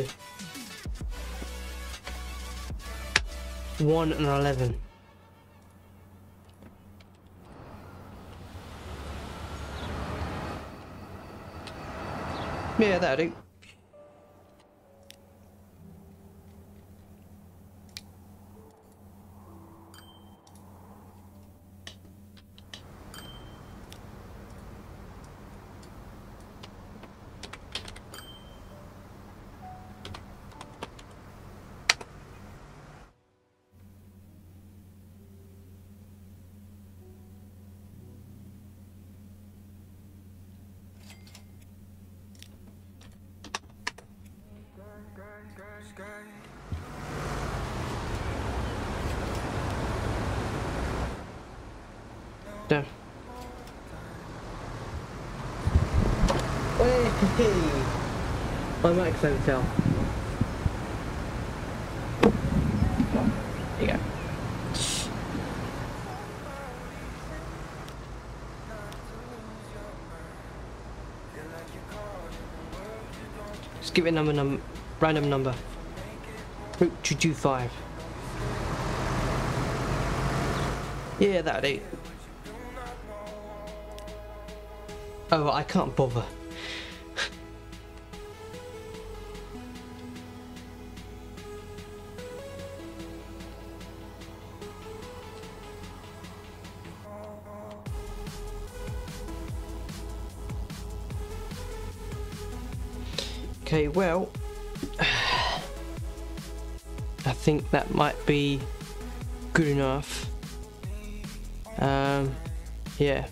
one and eleven. Yeah, that'll do. Damn. Hey, my microphone fell. There you go. Just give it a number, num random number. Route two two five. Yeah, that'll do. Oh, I can't bother. Okay, well, I think that might be good enough. Um, yeah.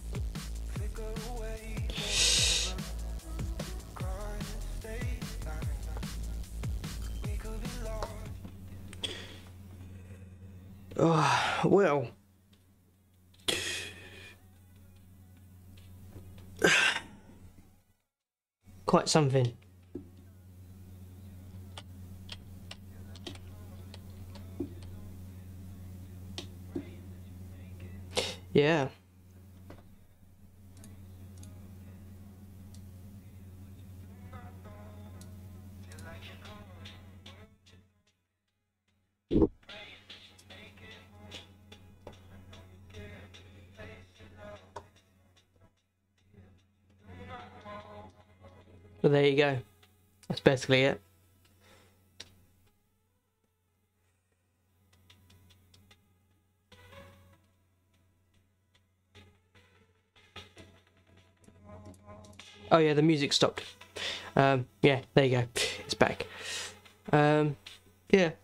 Oh, well. Quite something. Yeah. Well, there you go. That's basically it. Oh yeah, the music stopped. Um, yeah, there you go. It's back. Um, yeah,